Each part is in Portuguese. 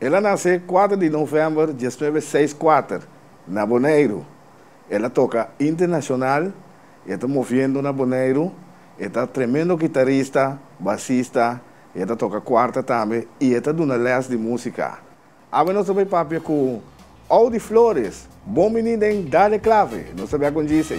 Ela nasceu 4 de novembro de 1964, na Bonaire. Ela toca internacional, está movendo na Bonaire, está tremendo guitarrista, bassista, ela toca quarta também, e está dando les de música. Agora nós vamos papo com Audi Flores, bom menino em Dale Clave, não sabia como dizer.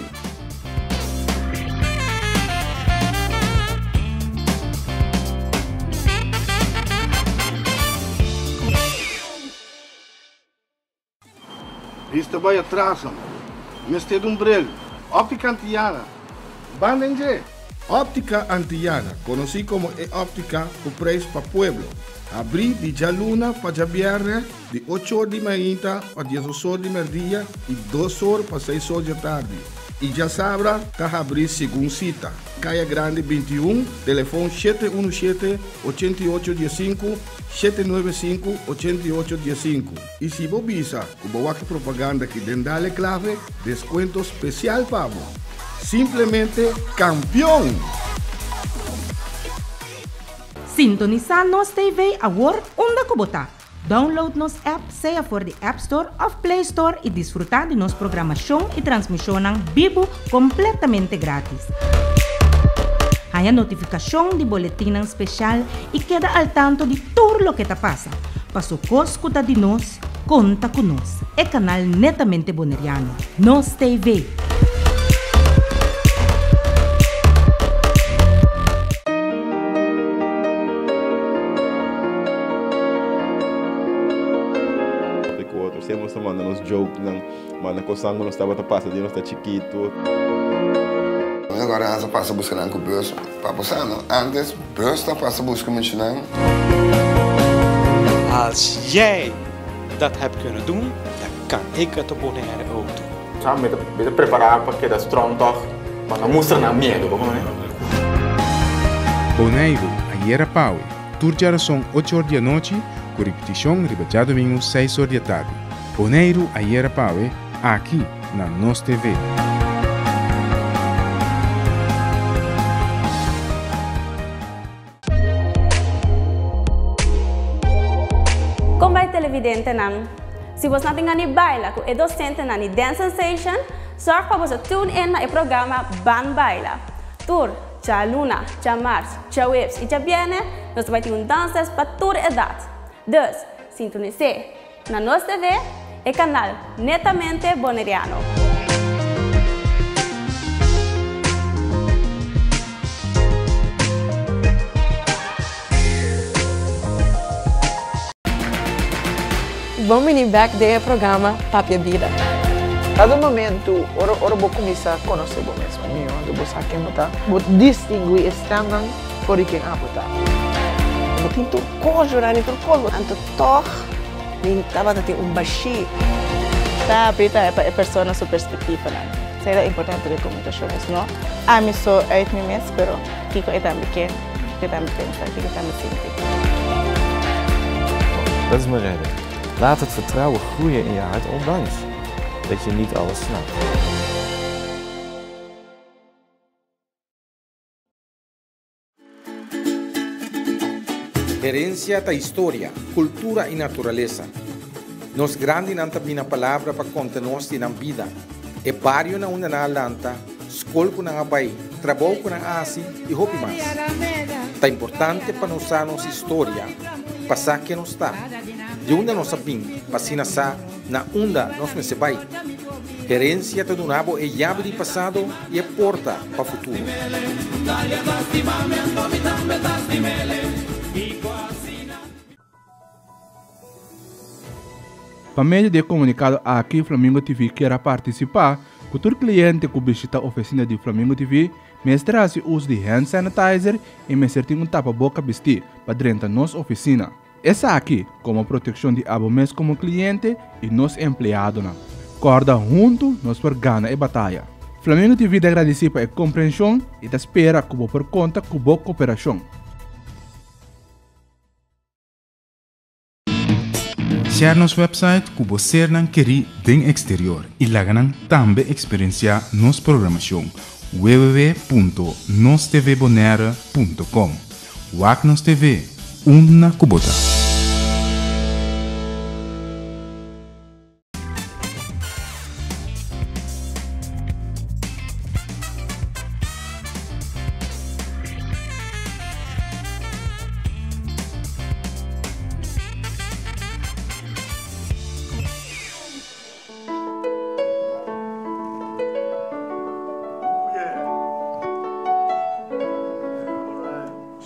Isto vai atrás, mestre de umbrello, óptica Antillana, Bandenge. Óptica Antillana, conhecido como óptica com preço para pueblo. Abri de Jaluna para Viernes, de 8 horas de manhã a 10 horas de meio-dia e 2 horas para 6 horas da tarde. E já sabra, está abrir segundo cita. Caia Grande 21, telefone 717-8815, 795-8815. E se você visa, como aqui propaganda que den Dale Clave, desconto especial para você. Simplesmente campeão! Sintonizar nos TV agora onde kubota. Download nos app, seja for the App Store of Play Store e desfrutar de nossa programação e transmissão vivo completamente grátis. Há notificação de boletim especial e queda al tanto de tudo o que está passa. Passo coscuta de nós, conta com nós. É canal netamente boneriano. Nos TV. Sempre nos manda nos jokes, manda coçando nos estava passando, nós está chiquito. Agora nós passa buscando com o bus para passar, antes bus está passa buscando muito não. Als jij dat hebt kunnen doen, dan kan ik het op Bonaire ook doen. Ja, met preparar para que da strong toch, maar dan moest er naar medo, gewoon. Bonaire, ayer Pau, turjar son 8 horas da noite, com repetição ribajado domingo 6 horas da tarde. Bonaire, ayer Pau, aqui na Nos TV. Como vai televidente não? Se você não tem baila com o docente na Dance Sensation, sorte para você tune in no programa Ban Baila. Tour, já Luna, já Mars, já Waves e já Viene, nós vamos ter danças para toda a idade. Dus, sintonize na Nos TV, o canal netamente boneriano. Vamos ir back do programa Papia Vida. Cada momento, ora vou começar a conhecer o mesmo. Eu vou saber quem está. Vou distinguir estando por quem está. Eu tenho coisa, eu tenho coisa. Então, toch, eu estava tendo baixi. Tá, Brita é pessoa na sua perspectiva, né? Será importante de comunicação, não? A mim só é me mesmo, pero que eu também quero, que também pensa, que também sinto. Dat is mijn reden. Laat het vertrouwen groeien in je hart, ondanks dat je niet alles snapt. Herencia da história, cultura e natureza. Nos grande nanta bina palavra para conta-nos na vida. E barrio na una na lanta, escola com na abai, trabalho com na asi e hopi mais. Tá importante para nós a nossa história, passar que nos está. De onde nós sabemos, passina sa na onda nós me se vai. Herência do nabo é chave de passado e é porta para o futuro. Para meio de comunicado aqui, Flamingo TV quer participar. Todo cliente que visita a oficina de Flamingo TV, mestre uso de hand sanitizer e mestre um tapa-boca vestir para dentro da nossa oficina. Essa aqui, como proteção de abomés como cliente e nos empleados. Corda junto, nós por ganhar a batalha. Flamingo TV agradece por a compreensão e te espera como por conta com boa cooperação. Share nosso website que você não quer bem exterior e lá também experienciar nossa programação www.nostvbonaire.com. WAC Nos TV, uma cubota.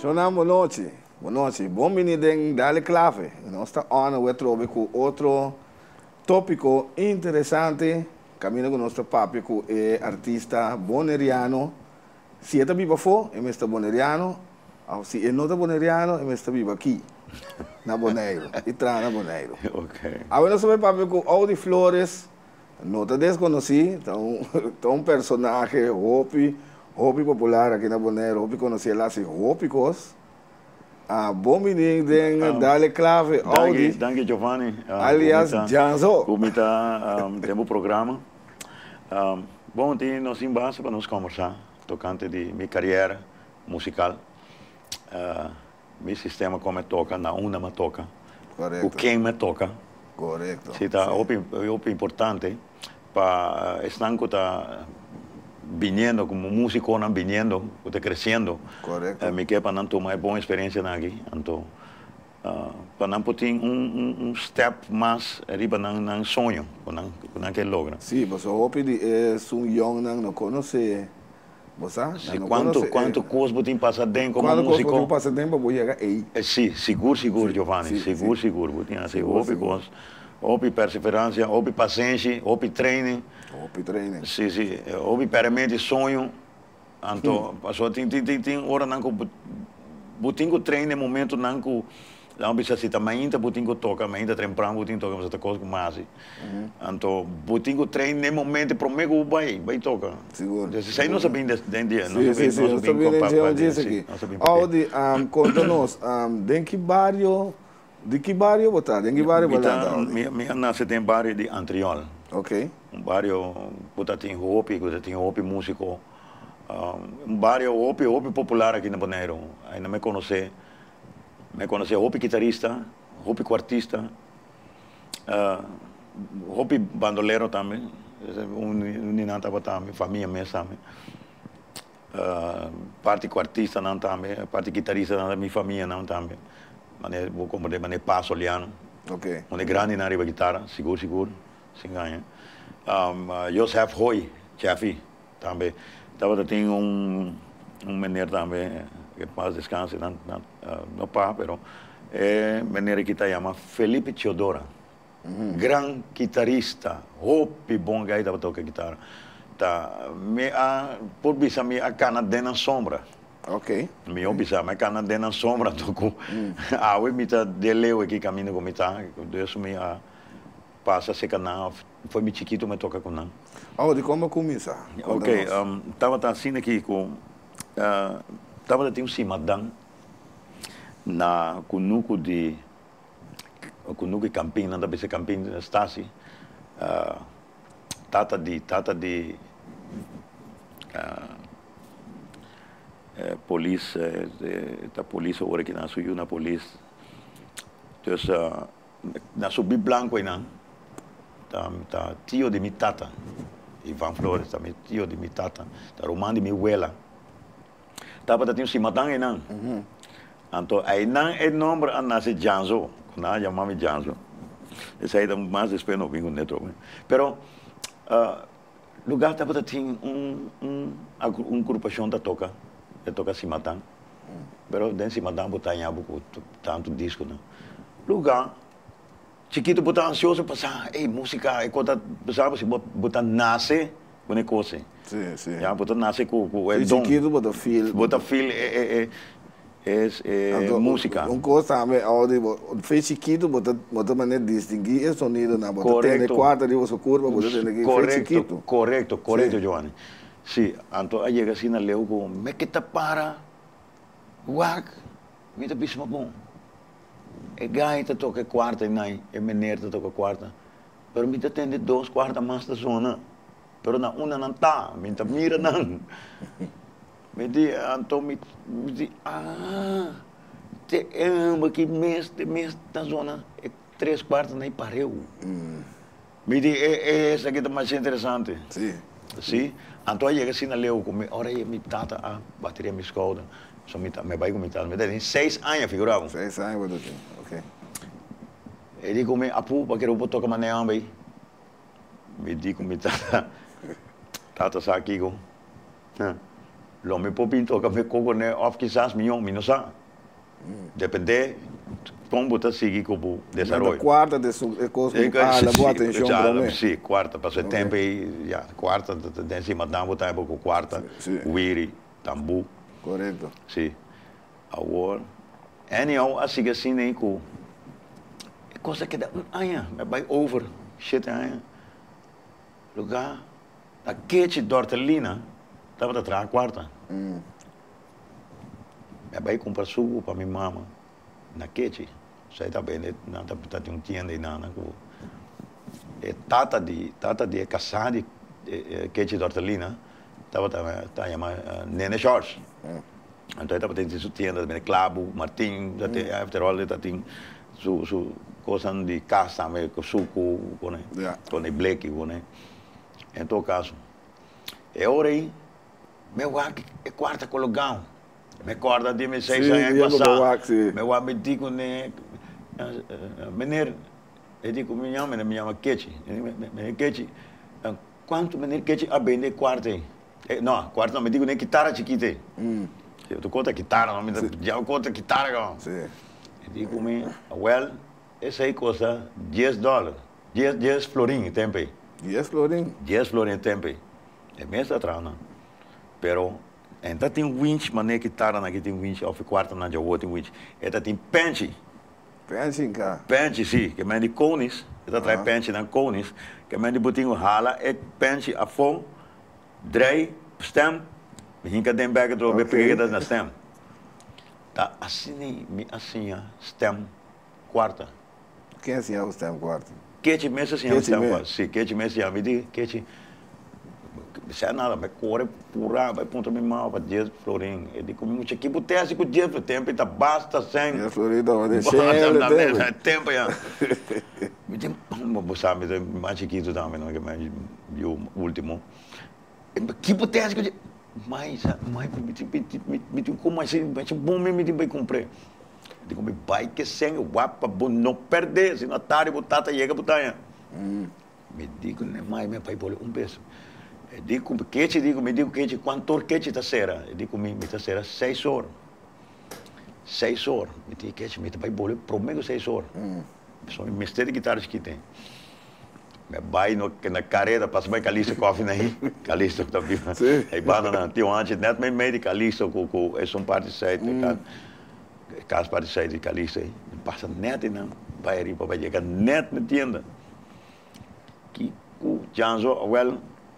Dona, boa noite. Boa noite. Bom menino Dale Clave. Nós estamos on com outro tópico interessante. Caminho com nosso papo com o artista boneriano. Se ele está vivo fora, ele está boneriano. Se ele não está boneriano, ele está vivo aqui. Na Boneiro. E traz na Boneiro. Ok. Agora nós vamos papo com Audi Flores. Não está desconhecido. Então um personagem, Hopi popular aqui na Bonaire, Hopi conhecia lá, assim, Hopicos. Bom menino, Dale Clave, Audi. Danke, Giovanni. Aliás, Janzo. Como está, temos programa. Bom, nós em base para nos conversar, tocante de minha carreira musical. Meu sistema como toca, na uma me toca. Correto. O quem me toca. Correto. Se está importante para estar vindo como músico, não vindo, está crescendo. Correto. Me quer para não tomar boa experiência aqui, então para não ter step mais arriba no sonho, para que logra. Sim, mas o Hopi é young não conhece. Você? Quanto coisa você passa dentro como músico? Quanto coisa passa dentro para chegar aí? Sim, seguro, Giovanni, seguro. Você tem Hopi coisa. Houve perseverança, houve paciência, houve treino. Sim. Houve permanente sonho. Então, passou tem hora não que butinho treino no momento não que não precisa se também ainda butinho toca, mas ainda temprano butinho toca mas outra coisa com mais. Então, butinho treino no momento promego vai tocar. Seguro. Se aí não sabem dentro dia, não sabem disso aqui. Audi, conta-nos, de que bairro você? De que bairro você? Minha nasce tem bairro de Antriol. Ok. Bairro que tem Hopi músico. Bairro Hopi popular aqui na Bonaire. Ainda me conhece Hopi guitarrista, Hopi quartista, Hopi bandolero também. Ninguém estava também, família minha também. Parte quartista não também, parte guitarrista não minha família não também. Como de maneira passo olhando. Ok. Onde grande na riba guitarra, seguro, se ganha. Joseph Hoy, chefe, também. Estava tem menino também que faz descanso, não pá, pero menino que está chama Felipe Teodora, grande guitarrista, Hopi bom gai estava tocando guitarra. Por bisa me a cana na sombra. Ok. Me obisa, mas cana na sombra toco. Eu me tá deleu aqui caminho com me tá, Deus me passa se canal, foi me chiquito me toca com não. De como começa? Ok, tava assim aqui com tava tem cimadão na cunuco de Campina, da base Campina Stasi. Tata de polícia, da polícia agora que nós subiu na polícia. Então, nós subi branco aí não. Tá tio de minha tata, Ivan Flores, também tio de minha tata, tá romano de minha abuela. Tava tendo cimadão aí não. Então, aí não é nome a nascer Janzo, quando a chamava Janzo. Esse aí dá mais espero não vir com netro. Pero lugar tava tendo agrupação da toca cimadão. Pero dentro cimadão botar em abo tanto disco não. Lugar chiquito botar ansioso passar, música, quando pensava se botar nasce com negócio. Sim. Já botar nasce com dom. Chiquito botar feel. Botar feel música. Coisa também, fez chiquito botar maneira de distinguir o sonido na botar tem quarta de você curva, botar tem que chiquito. Correto, Giovanni. Sim, então aí chega assim na leu com, me que tá para, me tá bisma bom. E gaita toca quarta e não, e menina toca quarta. Pero me atende 2 quartas mais da zona. Pero na uma não tá, me tá mira não. Me diz, então me diz, te amo que mês da zona, 3 quartas nem pareu. Me diz, essa aqui é mais interessante. Sim. Então aí chega assim na leu com, ora aí me tata a bateria me escolta. Me vai com me tem 6 anos figurava. 6 anos, ok. Ele digo me apu para que eu toque maneira bem. Me digo me tata sa aqui com. Lo me popin toca me coco ne of quizás milhão, não sabe. Depende como você seguir com o desenvolvimento. Quarta de la boa atenção para mim. Sim, quarta, passou tempo aí, já, quarta, de cima da boa com quarta, Wiri, Tambu. Correto. Sim. Agora, assim nem com coisa que dá aia, vai over, shit aia. Lugar, a quete d'hortelina, estava atrás quarta. Vai comprar suco para minha mama na quete. Sai também, não tá de tienda e nada. É tata de casada quete d'hortelina, tá chamando Nene Jorge. Então estava tendo sua tienda, também Clavo, Martim, after all, tem sua coisa de casa, com suco, com black, em todo caso. É hora aí, meu é quarta colocão. Me acorda de me 6 anos passado. Meu me digo né, menino, eu digo me chama Kechi, Kechi. Quanto menino Kechi a vender quarta? Não, quarta não me digo nem guitarra chiquita. Eu conta guitarra, não me já conta guitarra. Eu digo me, well, essa aí custa $10, 10 florim tempo. 10 florim? 10 florim tempo. É mesmo atrás, não? Pero então tem winch, mas nem guitarra na que tem winch, ou quarta na já tem winch. Então tem penche. Penche, cara. Penche, sim, que é de cones. Então traz penche na cones, que é de botinho rala, é penche a fom, drei, stem, hinca den back do pegar na stem. Tá assim stem quarta. Quem assim é o stem quarta? Que mesmo assim é o stem quarta. Sim, que mesmo é me diz que se nada, vai correr pura, vai ponto minha mão para 10 florim. Eu digo, muito aqui, botei assim com 10 florim, tempo, tá basta, sem. 10 florim, tá, mas é tempo, já. Me diz, vamos saber, mais chiquito também, não é mais o último. Que botei assim com mas, me diz, como assim, bom mesmo, me diz, vai comprar. Eu digo, vai que sem, guapa, bom, não perder, se não tarde, botata, chega, botanha. Me digo, não é mais, meu pai, bolou peso. Eu digo, me digo, quanto que está sera? Eu digo, me está sera 6 horas. 6 horas. Me digo, que me vai bolher, prometo 6 horas. Só me mistério de guitarras que tem. Me vai na carreira, passa mais Calixto coffee aí. Calixto que está vivo. Aí banana, tinha antes, net meio de Calixto, com é um parte 7, caso parte 7 de Calixto aí. Passa net não, vai ali para chegar net na tienda. Que o Janzo, well,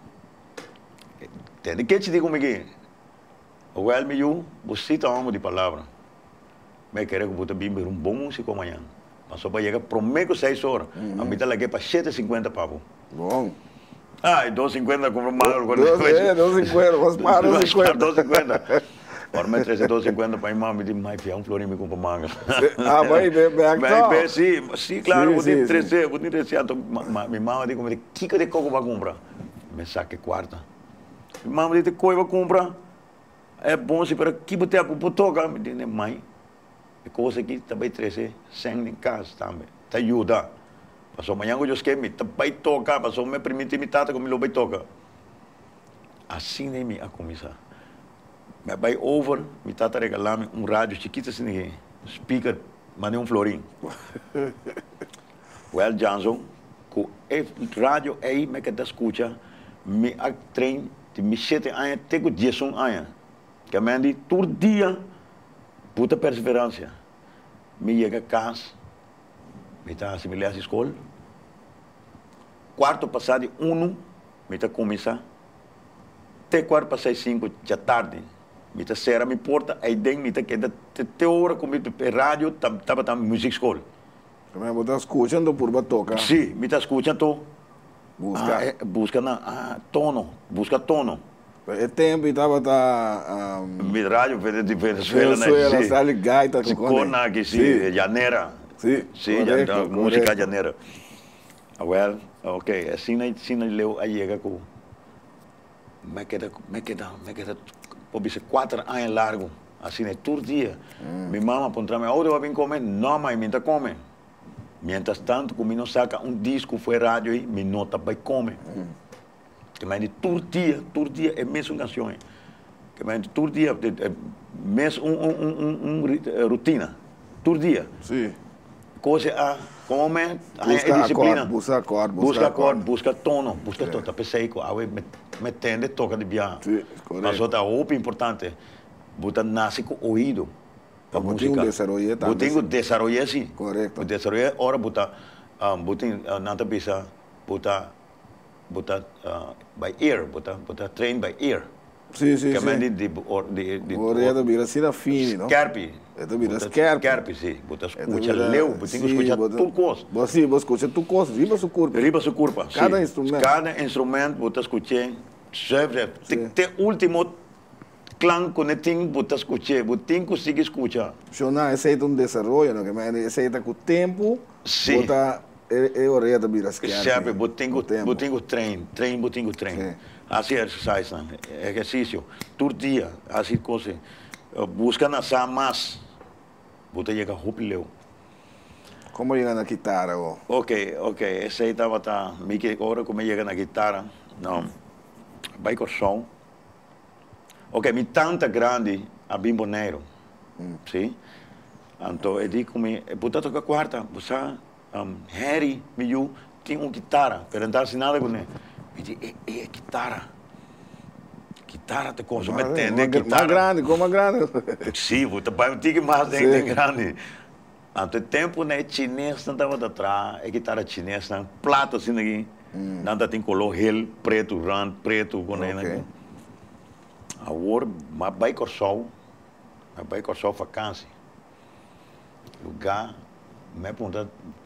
tem que te digo comigo, o well me eu, você tá amo de palavra, mas quero que você bimbe bom músico amanhã, mas só para chegar prometo 6 horas, a mim tá lá que para 7,50 pavo. Bom. Ah, 2,50 compro mal alguma coisa. 2,50, vamos para 2,50. Por me 3,50 para irmão me diz mais fião florim me compra manga. Ah, vai bem, sim, claro, vou ter 300, minha mãe diz como que de coco vai comprar, me saque quarta. Mamãe disse que vai comprar, é bom se para que botar para tocar, me diz mãe, é coisa aqui também 13 100 em casa também, te ajuda. Passou amanhã eu esqueci, me vai tocar, passou me permite me tata como ele vai tocar. Assim nem me a começar. Me vai over, me tata regalar rádio chiquito assim ninguém, speaker, mandei florim. Well, Johnson, com o rádio aí me quer escutar, me a trein me 7 anos, tenho 10 anos. Que me diz, todo dia, puta perseverança. Me chega a casa, me está assimilar à escola. Quarto passado, 1, me está começar. Até quarto passado, 5 da tarde. Me está cerrar minha porta, aí dentro me está quedando até hora com a rádio, estava na música escola. Me está escutando por batoca? Sim, me está escutando. Busca tono. É tempo estava da rádio de Venezuela, né? Está ligado, está com aqui, sim, janeira. Sim, música janeira. Well, ok, assim leu aí chega com me queda, pode ser 4 anos largo, assim é todo dia. Minha mãe apontou-me, onde vai vir comer? Não, mãe, me está comendo. Mientras tanto, como não saca disco, foi rádio aí, me nota vai comer. Que me diz, todo dia é mesmo canção. Que Que men todo dia, mês rotina, todo dia. Sim. Coisa a como men, Busca disciplina. Busca acorde. Busca tono, busca tono. Tá pensei que a me tende toca de bia. Sim, mas outra roupa importante, botar nasce com ouvido. A música. Botinho desarrollar sim. Correto. Desarrollar ora botar botinho nanta bisa botar by ear, botar train by ear. Sim, sim, que sim. De Orelha vira assim na fine, não? Scarpe. Vira scarpe. Scarpe, sim. Botar escuta leu, botinho escuta tudo coisa. Sim, você escuta tudo coisa, riba sua curva. Riba sua curva, sim. Cada instrumento, botar escutar, tem último clang que tem, botar escutar, botinho consegue escutar. Não, esse é um desenvolvimento, não? Que esse é com o tempo, botar orelha vira scarpe. Scarpe, botinho train. Assim exercício, todo dia, assim coisa. Busca nascer mais, botar chega roupa leu. Como chega na guitarra? Ok, esse aí estava agora como chega na guitarra, não, vai com som. Ok, minha tanta grande a bimboneiro, sim. Então eu digo como, botar tocar quarta, você Harry, meu, tinha uma guitarra, perguntar se nada com ele. Me diz, é guitarra. Guitarra te coisa, me entende? Guitarra. Como grande? Sim, você vai ter mais de grande. Ante tempo, né, chinês não estava atrás, é guitarra chinesa, plata assim aqui. Não tem color hel, preto, rand, preto, com ele. Agora, mas vai com sol vacância. Lugar, me pergunta,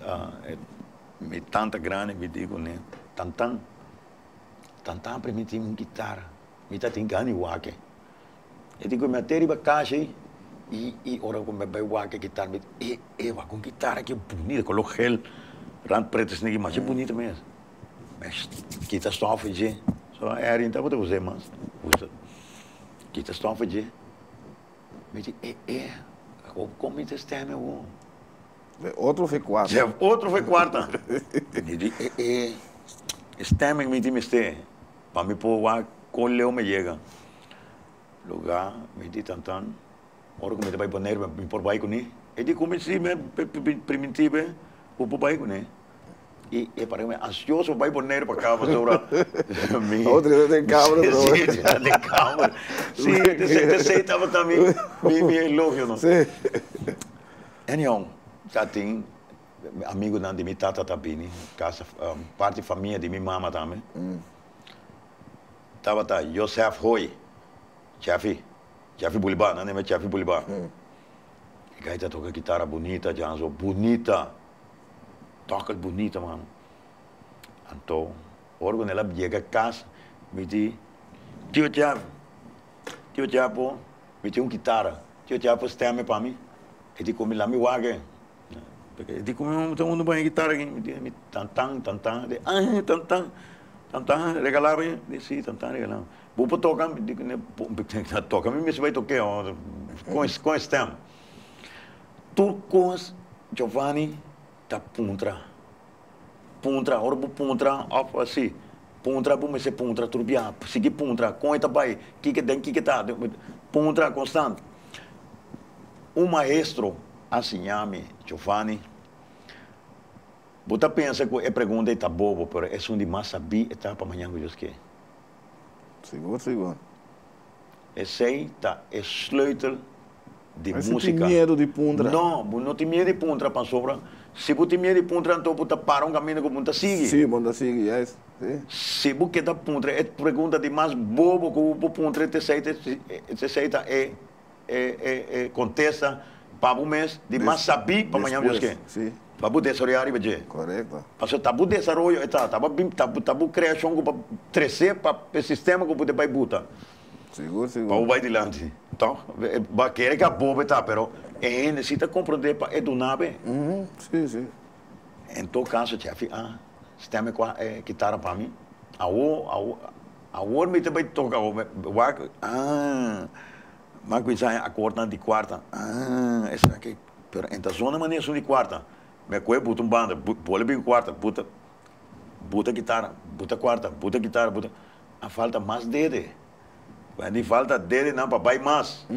me tanta grande, me digo, né, tantan para mim tem uma guitarra, me tá tem gani wake. Eu digo, me ateri ba caixa e ora como me vai wake guitarra, me va com guitarra que bonita, color gel, rand preto assim, mas é bonita mesmo. Mas guitarra só fazer, só é então vou usar mais, usa. Guitarra só fazer. Me diz, como é este meu? Outro foi quarta. Outro foi quarta. Me diz, este me diz para me pôr lá, colheu me chega. Lugar, me diz tantan, ora como ele vai pôr me pôr baixo né? E diz como se me primitivo, o pôr baixo né? E para mim ansioso vai pôr para cá para sobrar. Outro tem câmera, sim, tem câmera. Sim, você estava também me elogio não? Sim. Anyhow, já tem amigo de minha tata também, casa parte da família de minha mama também. Tava Joseph Roy, chefe Bolivar, não é chefe Bolivar. E gaita toca guitarra bonita, Janzo, bonita, toca bonita, mano. Então, quando ela chega a casa, me diz, tio Chapo, me tem uma guitarra, tio Chapo está para mim, e diz como lá me waga. Porque digo, todo mundo vai guitarra aqui, me tantan, regalava, sim, tantan, regalava. Vou para tocar, digo, toca, me vai tocar, com esse tema. Turcos, Giovanni, tá puntra, ora vou puntra, assim, puntra, vou me ser puntra, turbia, seguir puntra, com esta vai, que tá, puntra constante. Maestro, assim, Giovanni, você pensa que a pergunta está boa, mas é um de mais saber está para amanhã que eu quero. Seguro. Esse é sleutel de mas música. Você tem medo de puntra? Não tem medo de puntra, para sobra. Se você tem medo de puntra, então você para caminho que você sigue. Sim, você sigue, yes. Se você quer puntra, é pergunta de mais bobo que o puntra te aceita contesta para o mês de mais saber para amanhã que eu quero. Para o desenvolver, correto. Porque está o desenvolvimento, está a criação para crescer para o sistema que você vai botar. Seguro. Para o vai adiante. Então, vai querer que a boba está, mas necessita compreender para educar bem. Sim. Em todo caso, chefe, sistema é guitarra para mim. Agora me vai tocar, mas que a corda de quarta. Essa aqui, pero em zona maneira de quarta. Me coe bota banda, pole bem quarta, bota guitarra, bota quarta, bota guitarra, bota. A falta mais dele. Mas nem falta dele não para pai mais.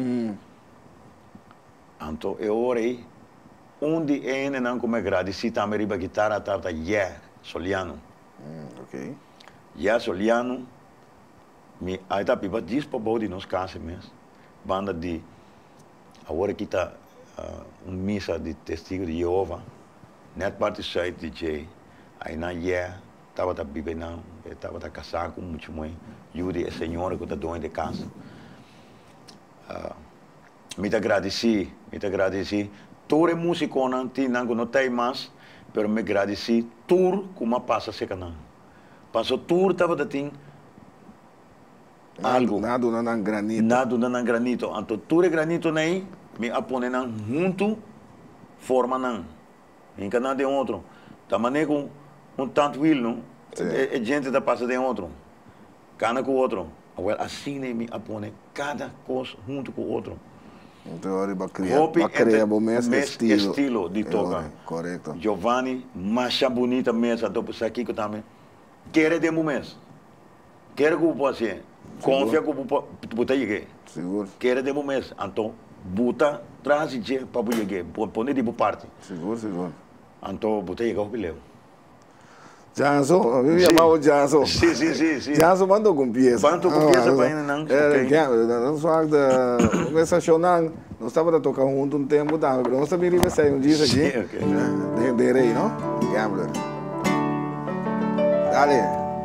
Então eu orei. Onde é não como agradeci também riba guitarra tata Soliano. Ok. Soliano. Me aí tá pipa diz para body nos casa mesmo. Banda de agora que tá missa de testigo de Jeová. Net parte site DJ. Aí na tava tá pipa não, tava tá casado com muito mãe. Yuri é senhora que tá doente de casa. Me agradeci. Toda música não tem mais, mas me agradeci tudo como passa seca não. Passou tudo tava tem algo. Nada na granito. Então tudo granito nem me apone não junto forma não. Nunca nada de outro. Também com tanto will não. É gente da passa de outro. Cana com o outro. Agora assim nem me apone cada coisa junto com o outro. Então, para criar o mesmo estilo de tocar. Correto. Giovanni, mais bonita mesmo, depois aqui que também. Quer de mês. Quer que o passe. Confia que o puta chegue. Seguro. Quer de mês. Então, buta traz de para o chegue, põe de parte. Seguro. Então, buta chega o bilhão. Janso, eu chamava o Janso. Sim. Janso mandou com pieza. Quanto com pieza para ainda não? Não só da conversação não. Nós estávamos a tocar junto um tempo, mas nós também iríamos sair um dia aqui. De rei, não? Gambler. Dale.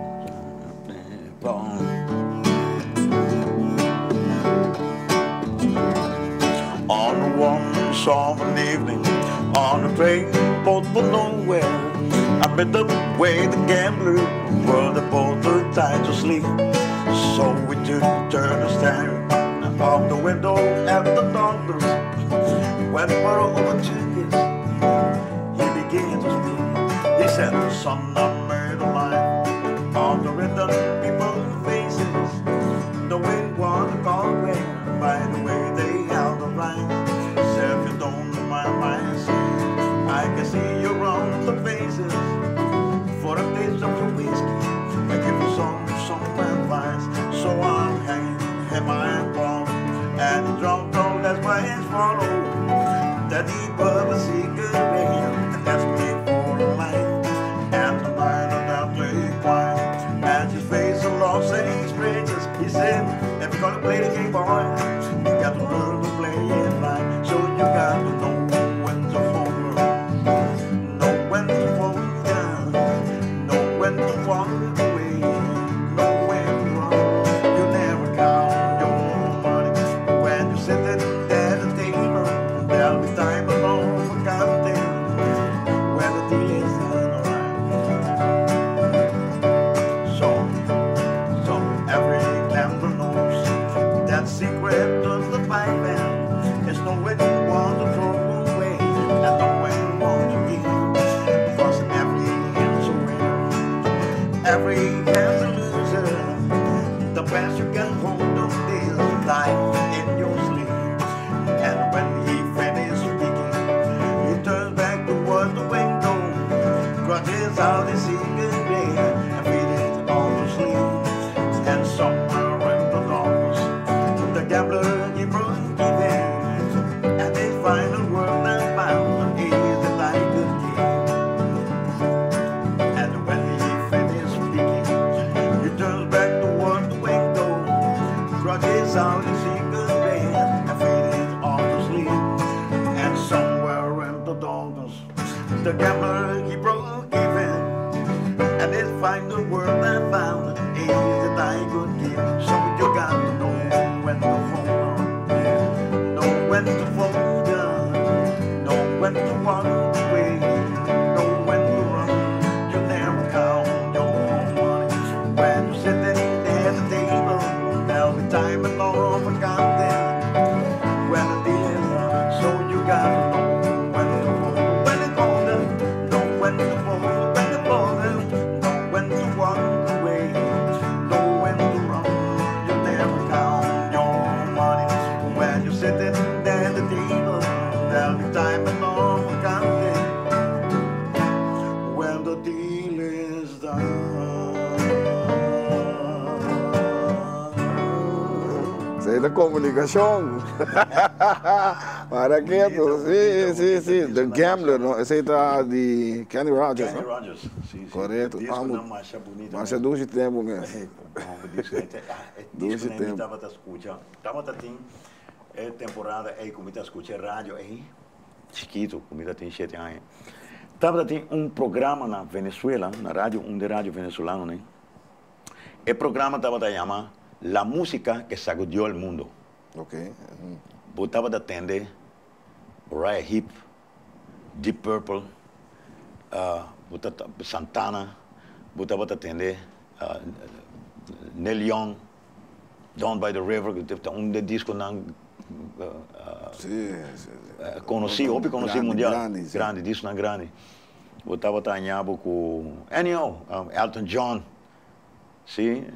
On one summer evening, on a train, both for nowhere. I met the way the gambler were the both were tied to sleep. So we took a turn to stare out the window at the doctor. When we were over 2 years, he began to speak. He said, son, I made a life on the rhythm people's faces. The wind was the Galway by the way they held the line. Said, if you don't mind my saying, I can see you on the faces. For a taste of your whiskey, I give you some advice. So I'm hanging my palm, and the drum down, that's why it's follow. The deep of a cigarette, and that's me for a life. And tonight on that play quiet, and his face a lost and his praises. He said, if you're gonna play the game, boy, you got to learn to play it right. So you got to know when to fold, know when to fold down, know when to walk away, know when to run. You never count your money when you're sitting at the table. There'll be time alone for counting when the deal is alright. So every gambler knows that secret of the fight man is knowing you want to throw away and knowing you want to give. Because every hand's a winner, every hand's a loser. The best you can hold of is life in your sleep. And when he finished speaking, he turns back towards the window, crunches out his cigarette and feed it all to sleep. And somewhere in the darkness, the gambler he broke even, and they find the world and found is that I could give. And when he finished speaking, he turns back towards the window, crunches out his cigarette and feed it all to sleep. And somewhere in the darkness, the gambler he broke even, and they find the world and found is that I could give. So you got to know when to hold on, know when to fold down, know when to walk away, know when to run. You never count your money when you're sitting at the table. There'll be time alone for counting when the deal is done. So you got to know when to fold, when to fold, know when to fold, when to fold, know when to walk away. comunicación. Para quieto, sí. The Gambler, ¿no? Ese está de Kenny Rogers, ¿no? Kenny Rogers, sí. Correto. Disco na marcha bonita. Marcha doce tempo mesmo. Disco na estava a escutar. Estava a temporada aí como está escutar rádio aí. Chiquito, como tem 7 anos. Estava a programa na Venezuela, na rádio, de rádio venezuelano, né? O programa estava a chamar La Música que Sacudió el Mundo. Ok. Estava a atender Uriah Heep, Deep Purple, Santana, estava a atender Neil Young, Down by the River, que disco não conheci mundial, grande, disco não grande. Estava a atender com Ennio, Elton John, sim.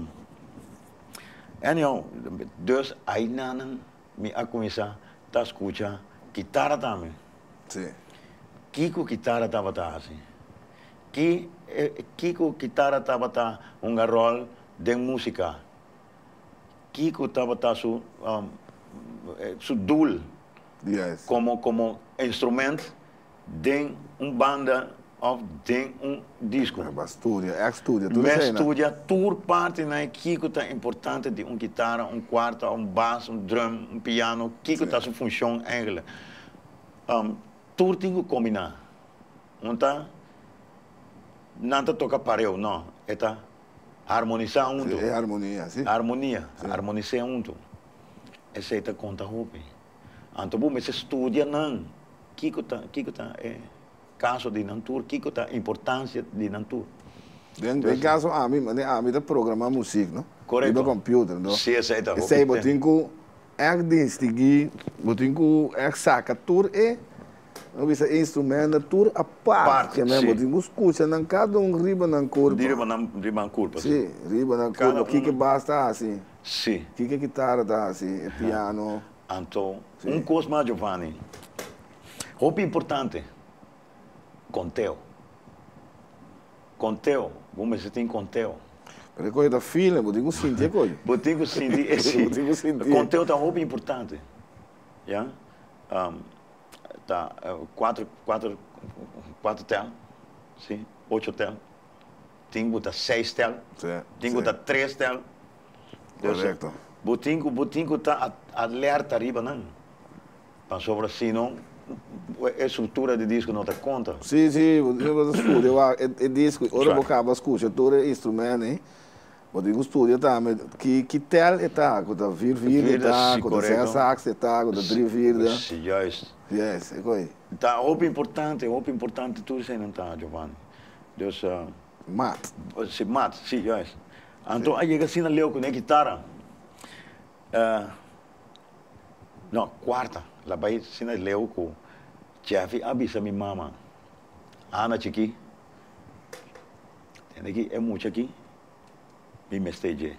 Anyhow, dus aí não me começar a escutar guitarra também. Sim. Kiko guitarra estava assim. Kiko guitarra estava rol de música. Kiko estava su dul como instrumento de banda of de disco. Studia, tudo studia, tour parte na Kiko tá importante de guitarra, quarto, bass, drum, piano. Kiko tá sua função eigenlijk. Tour tem que combinar. Não toca pareu, não. É harmonizar junto. É harmonia, sim. Harmonia, harmonizar junto. Essa é a conta roupa. Então, você estudia não. Kiko tá caso de Nantur, Kiko tá importância de Nantur. Em caso a mim da programa música, não? Correto. Do computer, não? Sim, aceita. Esse aí botinho distinguir, botinho saca tour e não bisa instrumento tour a parte, que mesmo botinho escuta não cada riba na curva. Riba na curva. Sim, riba na curva. Que basta assim. Sim. Que guitarra tá assim, piano. Então, coisa mais Giovanni. Roupa importante. Conteo, vamos ver se tem conteo. Mas coisa da filha, botinho sentir coisa. Botinho sentir, sim. Conteo tá roupa importante. Já? Tá 4 tel, sim, 8 tel. Tem que botar 6 tel. Tem que botar 3 tel. Correto. Botinho tá alerta arriba, não? Para sobre assim, não? A estrutura de disco não dá conta? Sim, eu escuto, o disco, ora eu acabo escutar todo o instrumento, hein? Eu digo estúdio também, que tel está, com a vir está, com a sax está, com a virda. Sim, justo. Yes, é coisa. Tá, roupa importante tudo sem não tá, Giovanni. Dus mat, sim, justo. Então aí chega assim na leu com a guitarra. Não, quarta. Lá vai sina leu com Jeffy abisa minha mama. Ana chiqui. Tem aqui é muito aqui. Me mesteje.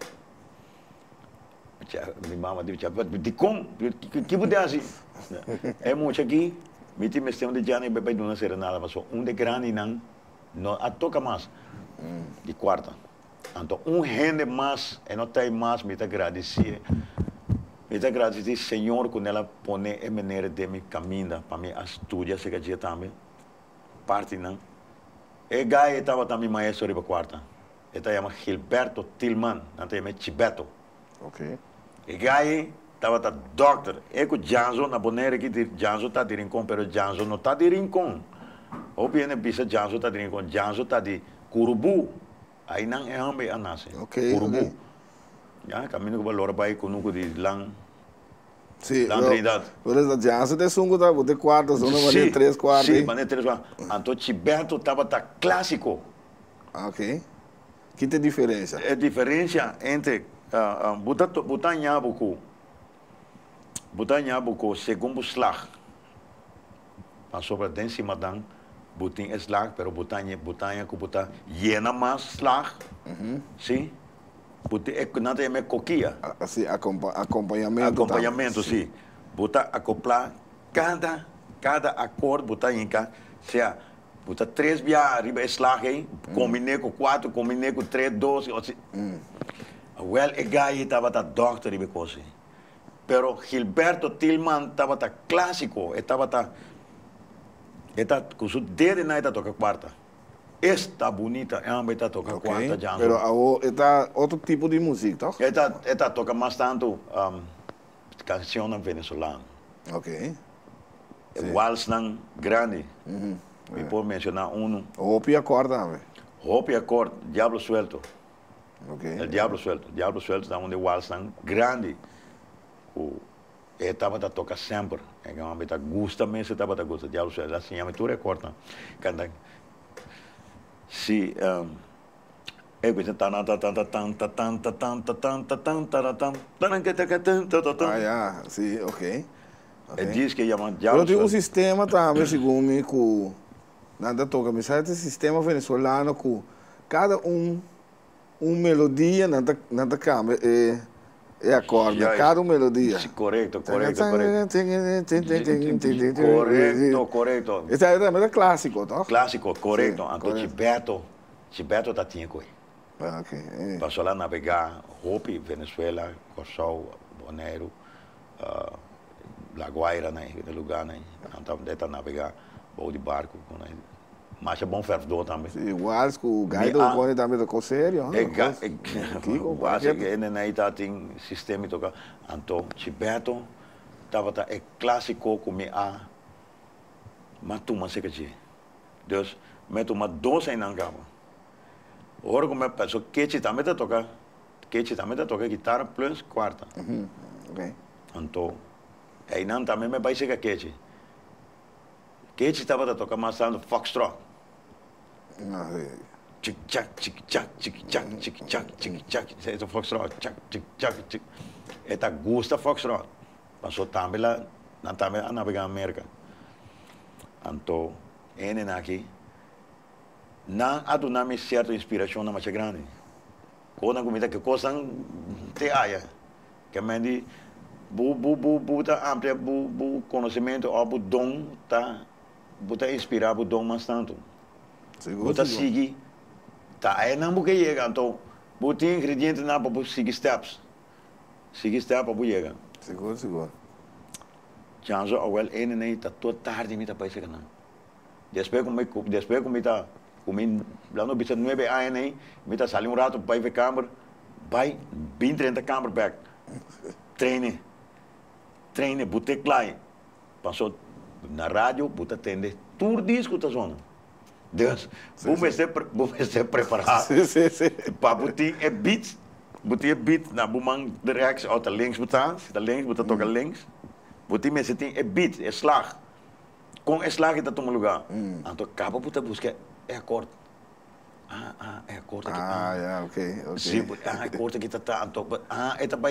Minha mama disse de com que pode assim. É muito aqui. Me te mesteje onde já nem bebe não ser nada, mas onde grande não a toca mais. De quarta. Então gente mais, e não tem mais me te agradecer. Me te agradecer, Senhor, quando ela põe a maneira de me caminhar para me estudar, se que também. Parte não. E gai estava também maestro de quarta. Ele chama Gilberto Tillman, não tem Chibeto. Ok. E gai estava doctor. E com Janzo na boneira que Janzo está de rincón, mas Janzo não está de rincón. O piene bisa Janzo está de rincón, Janzo está de Curubu. Aí não é homem a nascer. Curubu. Ja, caminho que valor vai com um de lang. Sim. Landridade. Por isso, já se tem sungo da de quartos, uma maneira 3 quartos. Sim, maneira 3 quartos. Então, Chiberto estava clássico. Ok. Que tem diferença? A diferença entre botar nhabuco segundo slag. Passou para dentro cima dan, botin slag, pero botar que botar llena mais slag. Sim. Não tem coquia. Assim, acompanhamento. Acompanhamento, sim. Botar acoplar cada acorde, botar em cá. Seja, botar 3 via arriba slag aí, combinei com 4, combinei com 3, 12. Well, a guy estava da doctor e coisa. Pero Gilberto Tillman estava clássico, estava com o dedo na ita toca quarta. Esta bonita é uma ita toca quarta já. Pero está outro tipo de música, tá? Esta toca mais tanto canção venezuelana. Ok. Vals não grande. Me pode mencionar um. Hopi acorda, velho. Hopi acorda, Diablo Suelto. Ok. El Diablo Suelto é um de vals não grande. Estava a tocar sempre. É uma beta gusta mesmo, estava a gostar. Diablo Suelto, assim, a minha tu recorda. Canta. Se eu penso sim, ok. Diz que chama Diablo. Eu tenho um sistema também, segundo me, que nada toca, mas esse sistema venezuelano que cada melodia na câmera é acorde, cada melodia. Correto. Correto. Esse é também clássico, tá? Clássico, correto. Então, Gilberto tá tinha coi. Ok. Passou lá navegar, Hopi, Venezuela, Corsol, Bonaire, La Guaira, né, no lugar, né. Então, deve navegar, voo de barco, né. Mas é bom fervor também. Sim, igual que o Gaido pode também tocar sério, né? Igual que ele não está tem sistema de tocar. Então, Gilberto estava é clássico como mas tu mas que Deus, me toma 12 em Angaba. Agora como pessoa que também toca guitarra plus quarta. Ok. Então, aí não também me vai ser que estava a tocar mais tanto foxtrot. Chic-chac, chic-chac, chic-chac, chic-chac, chic-chac. Esse é foxtrot. Chic-chac, chic. Esta gusta foxtrot. Passou também lá, também a navegar na América. Então, ele aqui, não há uma certa inspiração na mais grande. Quando a comida que coisa te aia, que me diz, buta amplia, conhecimento, o dom tá, buta inspirar o dom mais tanto. Buta seguir, tá aí não porque chega, então, buta ingrediente na para seguir steps para chegar. Seguro. Chanzo, awal ene nem tá toda tarde me tá para chegar não. Depois como tá lá no bisa 9 AM, me tá saindo rato para ver câmera, vai 20-30 câmera back. Treine, bute clay. Passou na rádio, bute atende, tudo disco tá zona. Deus, vamos ser preparado. Para bute é beat, na bumang de reactie uit de links betaalt, toca links. Bute me tem é beat, é slag. Com é slag tá toma lugar. Então acaba bute buscar é acorde. É acorde aqui. Ok. Sim, é acorde aqui tá, então, é também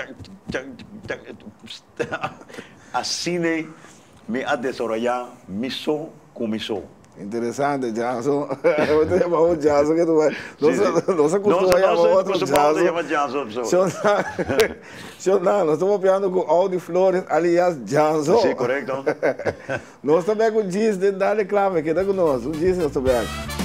assim me a desarrollar missão com missão. Interessante, Janson. Eu tenho um Janson que tu vai. Nossa cultura é outro Janson. Nós estamos piando com Audi Flores, aliás, Janson. Sim, correto. Nós também com o Giz de Dale Clave, que está conosco. O Giz nós também.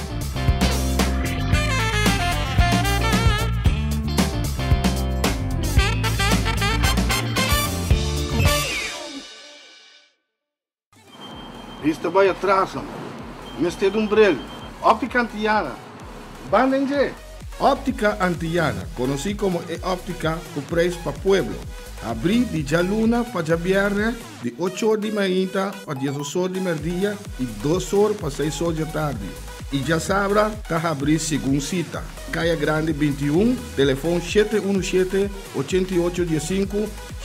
Isto vai atrás, Mestre Umbrel, Óptica Antillana, Bandenge. Óptica Antillana, conocido como Óptica com preço para pueblo. Abri de Jaluna para viernes, de 8 horas de manhã a 10 horas de meio-dia e 2 horas para 6 horas da tarde. E já sabra, está abrir segunda cita. Caia Grande 21, telefone 717-8815,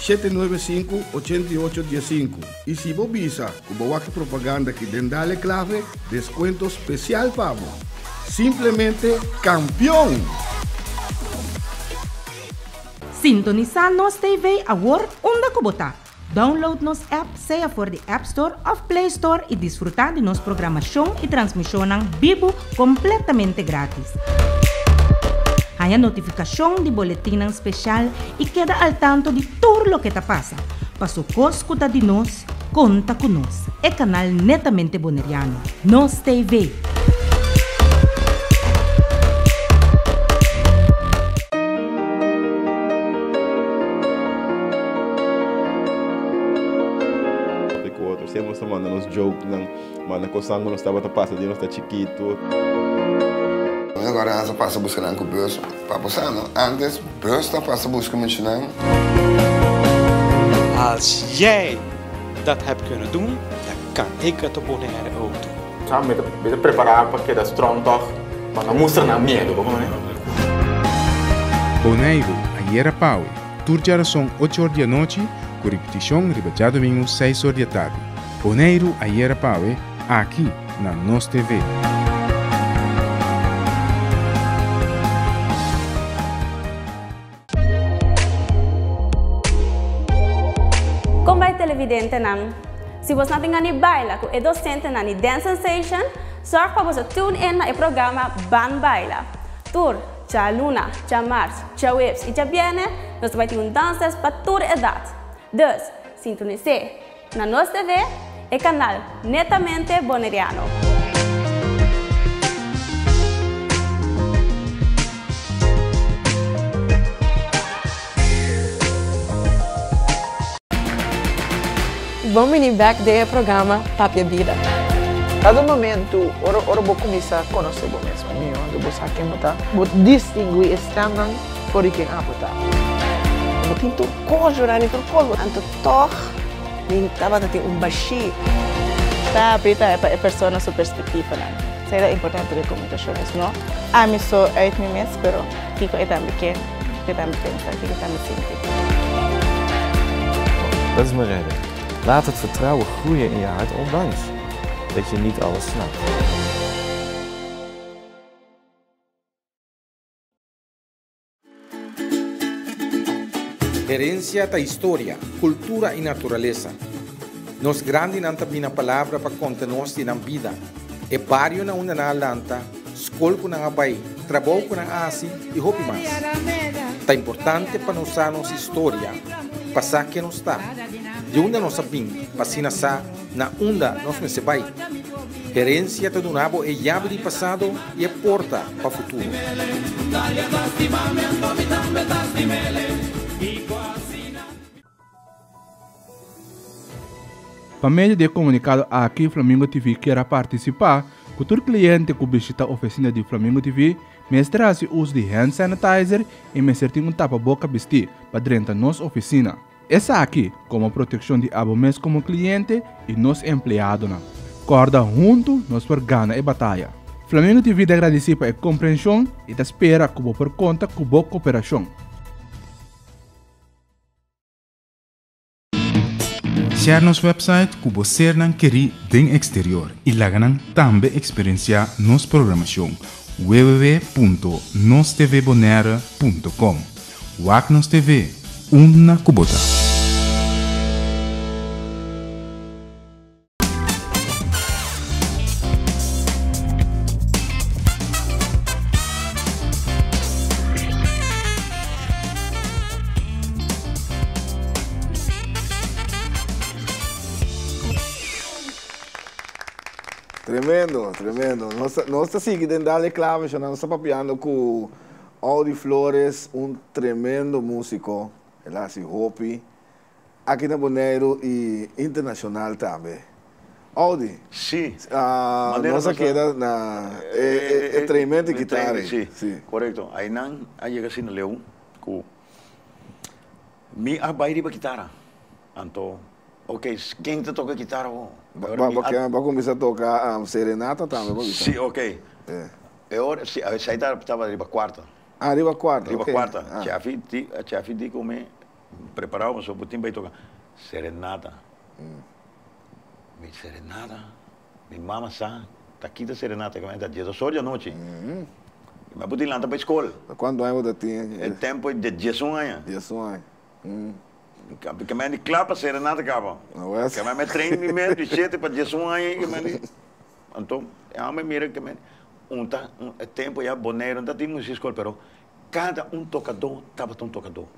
795-8815. E se você visa, como a propaganda que dentro clave, desconto especial para você. Simplesmente campeão! Sintonizar nos TV agora onde que botar. Download nos app, seja for the App Store of Play Store e desfrutar de nossa programação e transmissão vivo completamente grátis. Há notificação de boletim especial e queda al tanto de tudo o que está passa. Para o escuta de nós, conta conosco. É canal netamente boneriano. Nos TV. manda nos joke, manda coisa que nós estava a passar, de nós está chiquito. Agora nós passa buscando com o bus, para passar, não? Antes, bus está passa buscando muito, não? Als jij dat hebt kunnen doen, dan kan ik het op Bonaire ook doen. Já me preparar para que da strong toch, para mostrar na medo, né? Bonaire, a Ierapaue. Turjara são 8 horas da noite, com repetição riba domingo 6 horas da tarde. Bonaire, a Ierapaue, aqui na Nos TV. Como vai televidente nan? Se você não tem ani baila com o docente na Dance Sensation, sorg para você tune in na o programa Ban Baila. Tur, cha Luna, cha Mars, cha Waves e cha Biene, nós vamos ter danças para toda a idade. Dus, sintonize na Nos TV, o canal netamente boneriano. Vamos ir back do programa Papia Vida. Cada momento, ora vou começar a conhecer o mesmo. Eu vou saber quem está. Vou distinguir estando por quem está. Eu tenho coisa lá dentro do colo. Anto toch, nem estava tendo baixi. Tá, aprita é para a pessoa sua perspectiva, né? Isso é importante de comunicações, não? A mim só é de mim mesmo, pero que eu também quero, que eu também penso, que eu também sinto. Dat is mijn reden. Laat het vertrouwen groeien in je hart, ondanks dat je niet alles snapt. Herencia da história, cultura e natureza. Nos grandi não tem a palavra para contar nós na vida. É barrio na uma na lanta, escola com na bai, trabalho com na asi e hopi mais. É importante para nós a nossa história, passar que nos está. De onde nós sabemos, para sa na onda nós me se vai. Herência do nabo é chave de passado e é porta para o futuro. Para meio de comunicado aqui Flamingo TV quer participar, o cliente que visita a oficina de Flamingo TV, mestre uso de hand sanitizer e mestre um tapa-boca vestir para dentro da nossa oficina. Essa aqui como proteção de abomés como cliente e nos empleados. Corda junto, nós por ganhar a batalha. Flamingo TV agradece pela compreensão e te espera como por conta com boa cooperação. Share nosso website que você não quer bem exterior e lá também experienciar nossa programação www.nostvbonaire.com. Wagnos TV, uma cubota. Tremendo, tremendo. Nós estamos seguindo dando clave, nós estamos papiando com Audi Flores, tremendo músico, ele é Hopi, aqui na Bonaire e internacional também. Audi? Sim. Nossa queda na treinamento de guitarra. Sim, correto. Aí não, aí chega assim no Leão, com me abairi para guitarra. Então, ok, quem te toca guitarra? Vai começar a tocar serenata também? Sim, ok. Eu estava ali para quarta. Ah, arriba quarta. Arriba quarta. Chefe de comer, preparava, só botinho para tocar serenata. Me serenata, minha mama sabe, tá aqui da serenata, que é 10 horas da noite. Mas botinho lá para a escola. Quanto anos você tinha? É tempo de 10 anos. 10 anos. Que me de clapa serenata acaba. Que me treinamento de 7 para 10 anos que me. Então, eu me mira que me tempo já Bonaire, não tem música escola, pero cada tocador estava um tocador.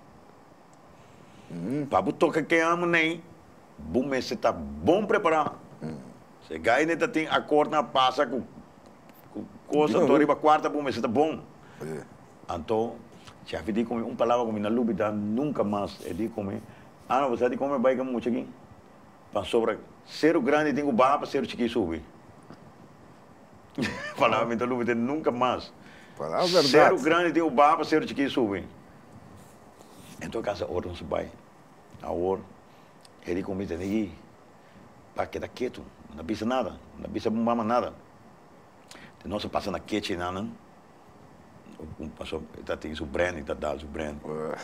Para tocar que amo nem, bom mês está bom preparado. Se gai nem tem acorde na passa com coisa toda para quarta, bom mês está bom. Então já vi como palavra como na lubida nunca mais ele come. Não você de comer vai com muito aqui. Para sobra ser grande tem o baba, ser chiquinho sube. Falava, então Lubida nunca mais. Falar a verdade. Ser grande tem o baba, ser chiquinho sube. Então a casa ordem se vai. A hora, ele comida aqui, para que quieto, não pisa nada, não pisa mama nada. De nós passa na quieto não. Passou, está tem o brand, está dado o brand.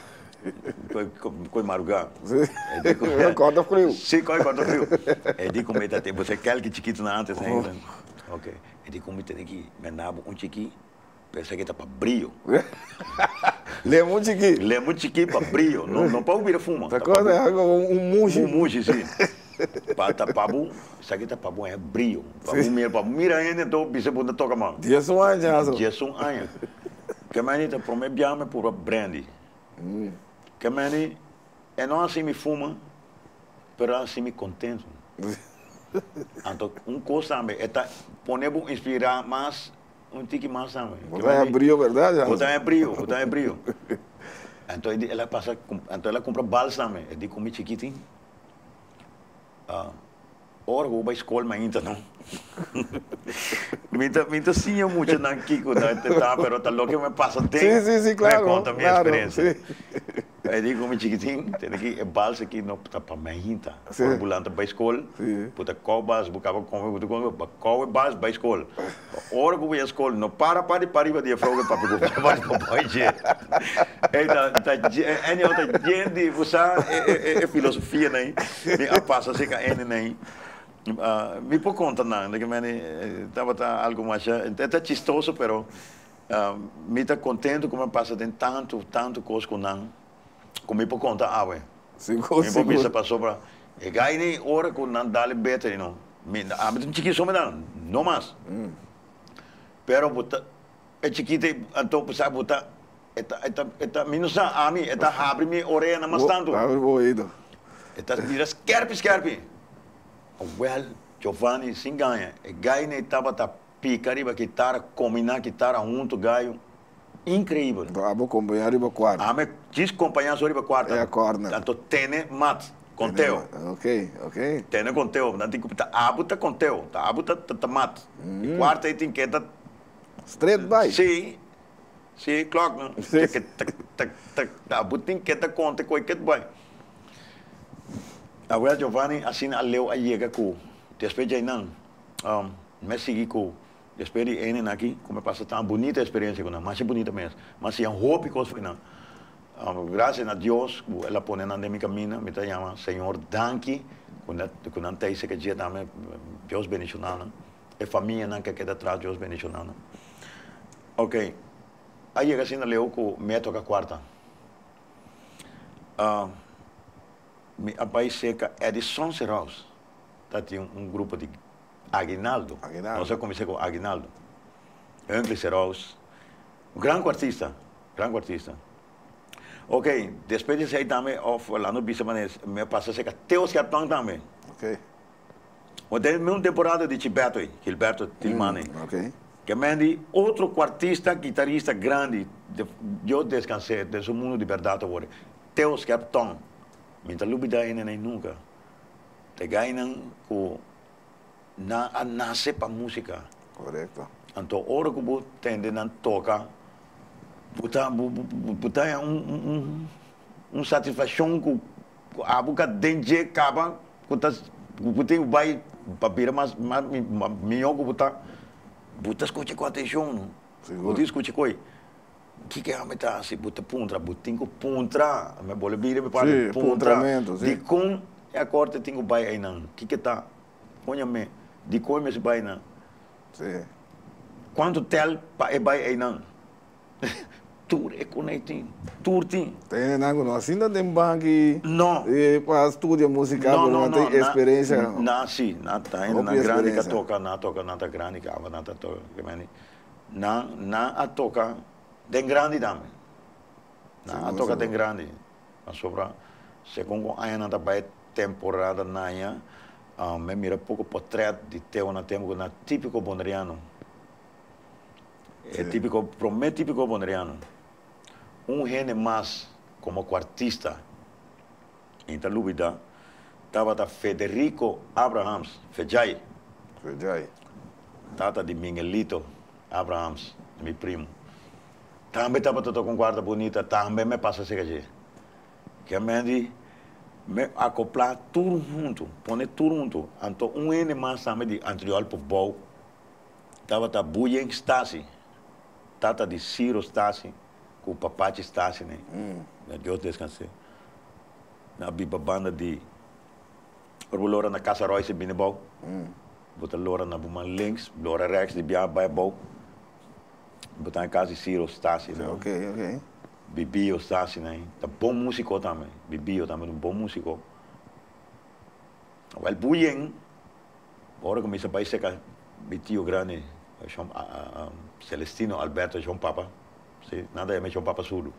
Coi marugá. Acorda frio. Sim, acorda frio. É de comer até você quer que chiquito na antes ainda. Ok. É de comer aqui, menabo chiqui, pensa que tá para brilho. Lemon chiqui. Lemon chiqui para brilho, não para ouvir fuma. Tá coisa é muji. Muji sim. Para pabu, isso aqui tá pabu é brilho. Para mira ainda então bisa bunda toca mal. Dia são anos. Dia são anos. Que manita promete biame por brandy. Que mani, é não assim me fuma, pero assim me contento. Então, coisa também, é poner inspirar mais, tique mais também. Botar é brilho, verdade? Botar é brilho. Então, ela passa, então ela compra balas também, é de comer chiquitinho. Ora, vou para a escola, mas ainda não. Minta sim, eu muito na Kiko, pero tá louco que me passa tempo. Sim, claro. Me conta a minha experiência. Sim. Aí digo, como chiquitinho, tem aqui, é balsa aqui, não está para mim ainda. Ambulante para a escola, puta, qual base, buscava com qual é base para a escola. Ora que eu vou à escola, não para ir de fogo para pegar o pai. É outra gente, você é filosofia, né? A passa se cá, né? Me por conta não, que estava algo mais, é chistoso, pero me está contente como passa tem tanto coisa com não, como me por conta ué. Sim, me por passou para, e gai nem hora com não dá better não, me um chiquinho só me dá, não mais. Pero bota, é chiquito, então precisa botar, eta minusa a mim, eta abre minha orelha na mais tanto. Eta vira scarpe. Well, Giovanni sim ganha. E gai nem estava pica riba guitarra, combinar guitarra junto, gaio. Incrível. Vamos acompanhar riba quarta. Ah, mas diz acompanhar só riba quarta. É a corna. Tanto tene mat, conteu. Ok. Tene conteu, não tem que botar abuta conteu, tá abuta mat. E quarta aí tem que tá straight by. Sim, clock, não. Tá abuta tem que tá conte coi que vai. Agora Giovanni assim leu a chega com depois de não me segui com depois de ele aqui como passa tão bonita experiência com ela mais bonita mesmo mas é hope que foi não graças a Deus ela põe na minha caminho me chama Senhor danke quando tem esse que dia também Deus bendicionando a família não que queda atrás Deus bendicionando ok aí assim leu com me toca quarta a país seca Edson Serraus, tinha grupo de Aguinaldo. Nós comecei com Aguinaldo. Angli Serraus, um grande artista. Ok, depois de sair também, lá no Bisa Manes, me passa seca Teos Cartão também. Ok. Tem uma temporada de Gilberto Tilmani. Ok. Que mande outro artista, guitarrista grande, eu descansei, desse mundo de verdade agora. Teos Cartão. Minta lubida ini nem nunca. Te gainan ko nasce para música. Correto. Então, hora que você tende a tocar, você é satisfação que a boca dente acaba, você vai para virar mais melhor que você escuta com atenção. Você escuta com que é a metade se bota puntra, botinho puntra, me bole vira me para puntra. De com a corte tenho bai aí não. Que tá? Põe me de com me se bai não. Sim. Quanto tel pa é bai aí não. Tour é conecting, tour tem. Tem nada não assim não tem banque. Não. E para estúdio musical não tem experiência. Não, sim, não tá ainda na grande que toca, na grande que ava na toca, que mani. Na a toca tem grande também. A toca tem grande. A sobra, segundo a ainda da vai temporada naia, me mira pouco portrait de teu na tempo na típico boneriano. É típico, promete típico boneriano. Gene mais como artista. Então, dúvida, Tava Federico Abrahams, Fejai. Tata de Miguelito Abrahams, meu primo. Também estava todo com guarda bonita, também me passa a seguir. Que a mãe me acoplar tudo junto, pôr tudo junto. Então, ano mais também de anterior para o bom. Tava Buyen Stasi, tata de Ciro Stasi, com o papachi Stasi, né? Deus descanse. Na biba banda de Orbolora na Casa Royce, bem bom. Bota Lora na Buma links, Lora rechts, de Bia bij bom. Bota na casa de Ciro Stasi, né? Ok. Bibio Stasi, né? Tá bom músico também. Bibio também, bom músico. O Buyen, agora começa a parecer que meu tio grande, Celestino Alberto João Papa, nada é João Papa Zulu.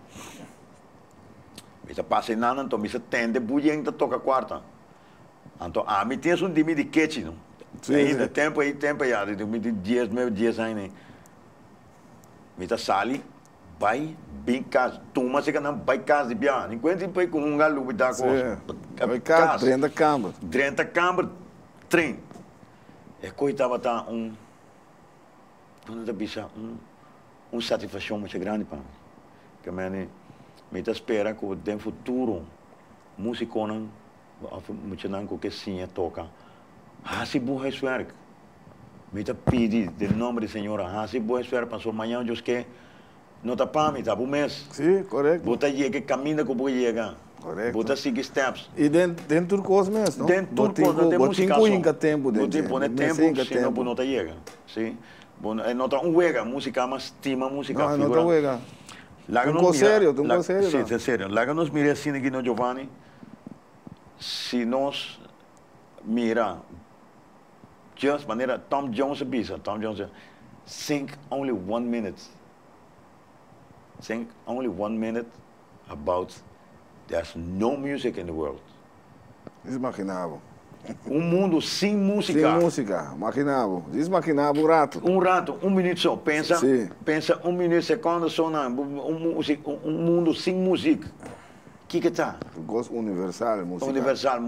Misa passa nada, então misa tende Buyen da toca quarta. Então a mim tem um time de queche, não? Ainda tempo já, de dias ainda. Misa sali, vai bem casa, toma se que não vai casa de bia, enquanto vai com um galo vai dar coisa. Vai casa, 30 câmara. 30 câmara, trem. É coitava tá quando da bicha satisfação muito grande para mim. Que me espera que no futuro músico não muito não que sim toca. Hasi boa werk. Me pedi de nome de senhora hasi boa werk para sua manhã eu que não tá para mim tá bom mês. Sim, correto. Bota que caminha que vou chegar. Correto. Bota seguir steps. E dentro do coisa mesmo, não? Dentro do coisa de música. Botinho tempo dentro. Botinho tempo, senão não tá chega. Sim. Bom, não tá wega, música mas estima música. Não tá wega. Tunco sério. Sim, sério. Lá nos mira assim aqui no Giovanni. Se nós mira just maneira Tom Jones bisa, Tom Jones sing only 1 minute. Sing only 1 minute about there's no music in the world. Desmaquinável. Mundo sem música. Sem música, maquinável. Desmaquinável rato. Um rato, 1 minuto só. Pensa 1 minuto, segundo só não. Um mundo sem música. Que tá? Gosto universal, música. Universal,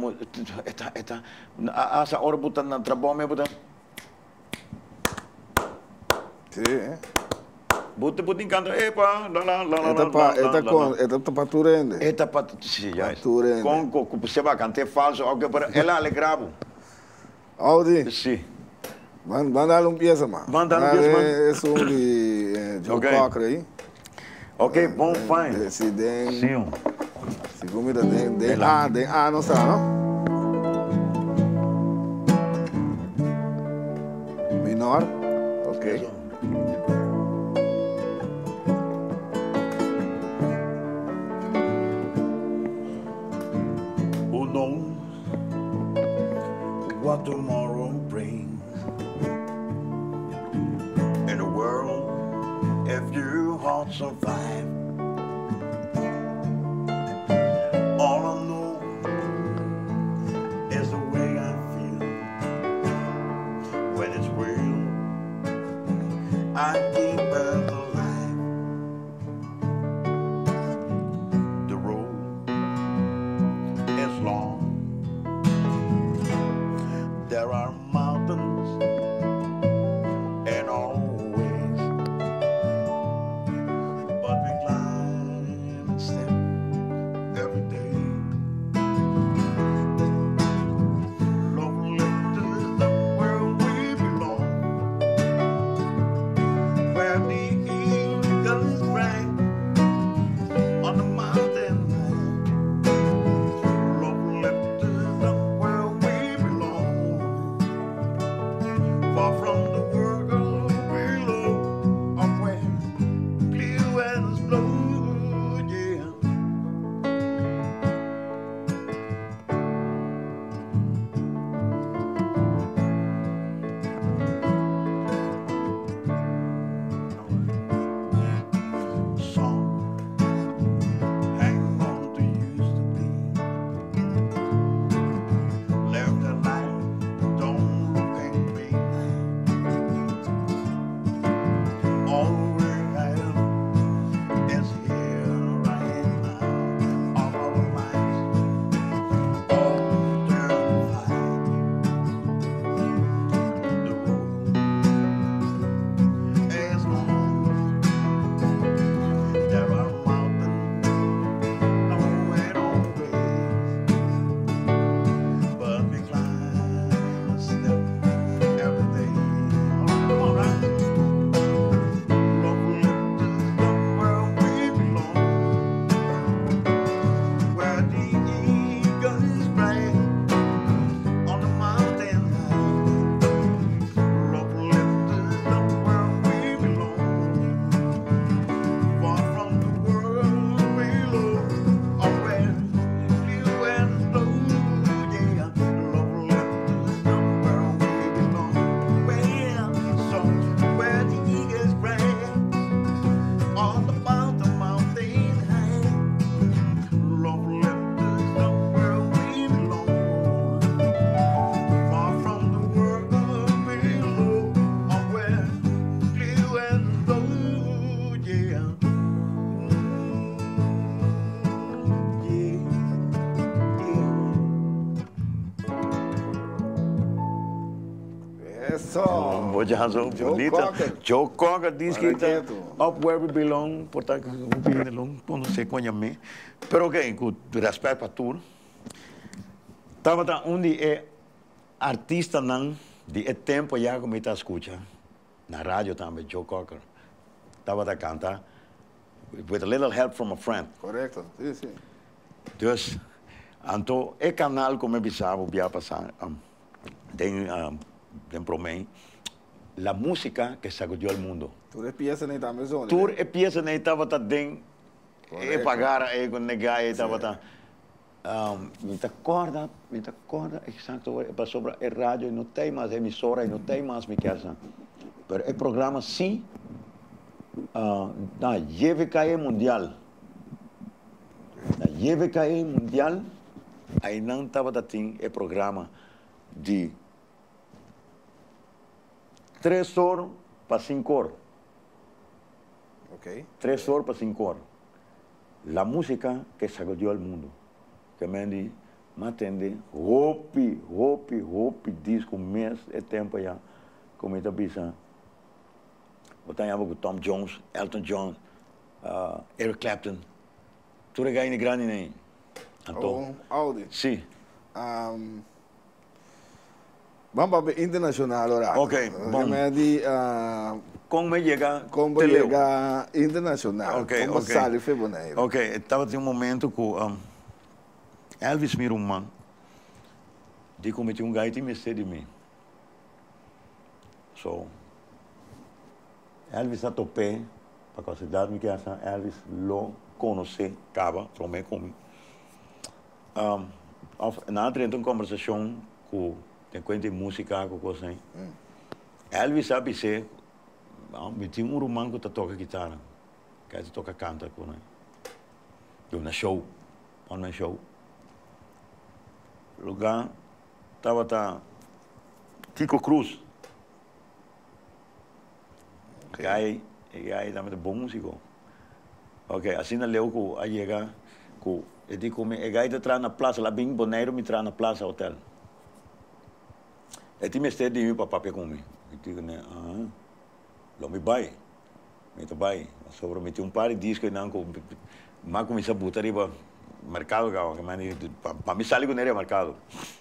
essa hora botar na trabalho, me botar. Sim, Bota em canto, epa, Eta para turende. Eta para turende. Com você vai cantar falso, algo para ela alegrava. Audi. Sim. Mandar pieza, mano. Mandar pieza, mano. Esse de Joe Cocker aí. Ok, bom, fine. Se den. Sim. Se comida den não sabe, não? Menor. Ok. What tomorrow brings in the world if your heart survive. All I know is the way I feel when it's real. I keep it alive. The road is long. There are mountains and always, but we climb and step every day. Love lift is the world we belong, where the Joe Jazo, bonita. Joe Cocker diz que está up where we belong, portanto, não sei quando me. Pero ok, com respeito para tudo. Estava onde é artista não de tempo já como está escuta na rádio também Joe Cocker. Estava a cantar with a little help from a friend. Correto, sim, sim. Dus, então, é canal como eu pensava, via passar, tem para mim, a música que sacudiu o mundo. Tu é pieza nem também zona. Tu é pieza nem estava dentro, é pagar, é com negar, estava tá. Me acorda, exato, para sobre a rádio, não tem mais emissora, não tem mais me casa. Mas o programa sim, na GVKE Mundial. Na GVKE Mundial, aí não estava assim o programa de 3 horas para 5 horas. Ok. 3 horas para 5 horas. A música que sacudiu o mundo. Que me diz, matende, roupi, disco, mês, é tempo já. Como está pensando. Botamos com Tom Jones, Elton John, Eric Clapton. Tudo é ganho grande, né? Então, Audi. Sim. Vamos para o internacional agora. Ok, bom. Como chega internacional? Ok, como ok. sai Feboneiro? Ok, estava em um momento que Elvis me man, de cometer gaito e me de mim. So, Elvis a topé, para a cidade me que Elvis lo conhece, acaba, para mim como. Na outra conversação com tem coisa de música, com coisa assim. Elvis sabe ser, me tinha romano que toca guitarra, que toca canta com ele. Deu na show, on show. Lugar estava Tico Cruz. Aí também é bom músico. Ok, assim na leu que a chegar, que eu digo que o gajo entra na praça, lá bem boneiro me traz na praça hotel. E tinha mestre de mim para papel comigo. Eu digo né, lá me vai, sobre me tinha par de discos e não mas comecei a botar ali para mercado para mim sair com ele mercado.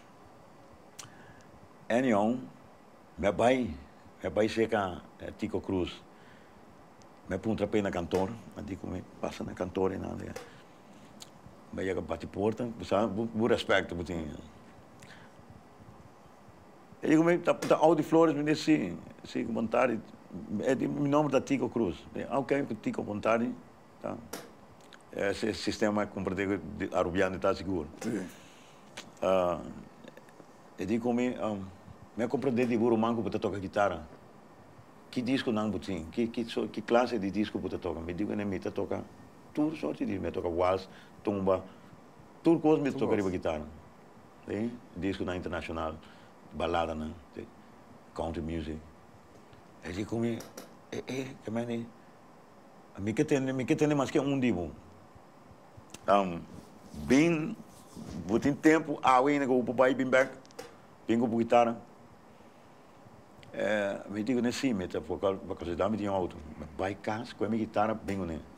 Anyhow, meu pai chega Tico Cruz. Me punta pé na cantor, eu digo me passa na cantor e nada. Me chega bate porta, sabe, o respeito que tinha. Eu digo me tá Audi Flores me disse, sim, com vontade. É o nome da Tico Cruz. Ok, Tico vontade, tá. Esse sistema compartilhado arubiano está seguro. Eu digo me compreender de burro manco para tocar guitarra. Que disco não botin? Que classe de disco para tocar? Me digo me toca tudo sorte de me toca waltz, tumba, tudo coisa me toca guitarra. Sim, disco na internacional, balada não, country music. Eu digo me que me que tem mais que dibo. Bem, botin tempo, ainda com o papai bem back, bem com guitarra. Me digo nesse meta, porque a cidade me tinha auto, vai casa com a minha guitarra bem com ele.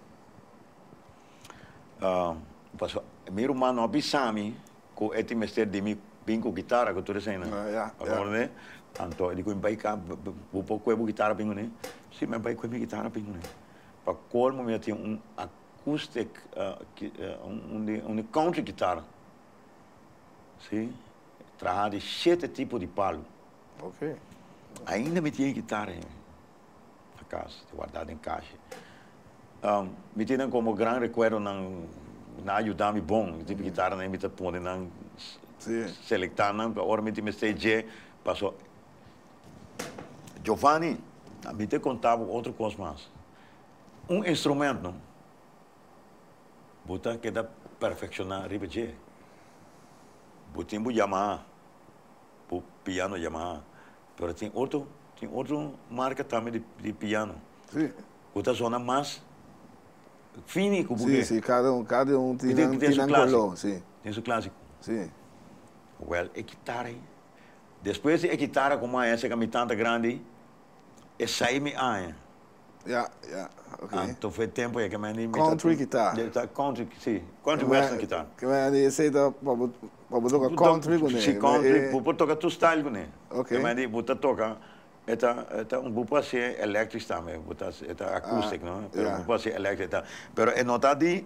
Passou, meu irmão abisami, com este mestre de mim bem com guitarra, que tu dizendo, agora né? Então eu digo vai cá, vou pôr com a guitarra bem com ele. Sim, mas vai com a minha guitarra bem com ele. Para colmo eu tinha acoustic, country guitarra. Sim, trabalha de 7 tipos de palo. Ok. Ainda me tinha guitarra na casa, guardada em caixa. Me tinha como grande recuerdo na ajudar-me bom, tipo guitarra nem me tá pondo não selectar não, agora me tinha stage passou. Giovanni, me te contava outra coisa mais. Instrumento não, botar que dá perfeccionar ribeje. Botimbo Yamaha, o piano Yamaha. Pero tem outro marca também de piano. Sim. Outra zona mais fina que o Sim, sim, cada um tem seu clássico. Sim. Tem seu clássico. Sim. Well, é guitarra. Depois é guitarra como essa que me tanta grande, sai me aan. Ja, oké. Então foi tempo que me nem country guitar. Country, sim. Country western guitar. Que me sei da para tocar country com ele. Sim, country, para tocar tu style com ele. Ok. Que me nem para tocar Eta pode ser elétrico também, eta acústico, não? Pero pode ser elétrico, pero é nota de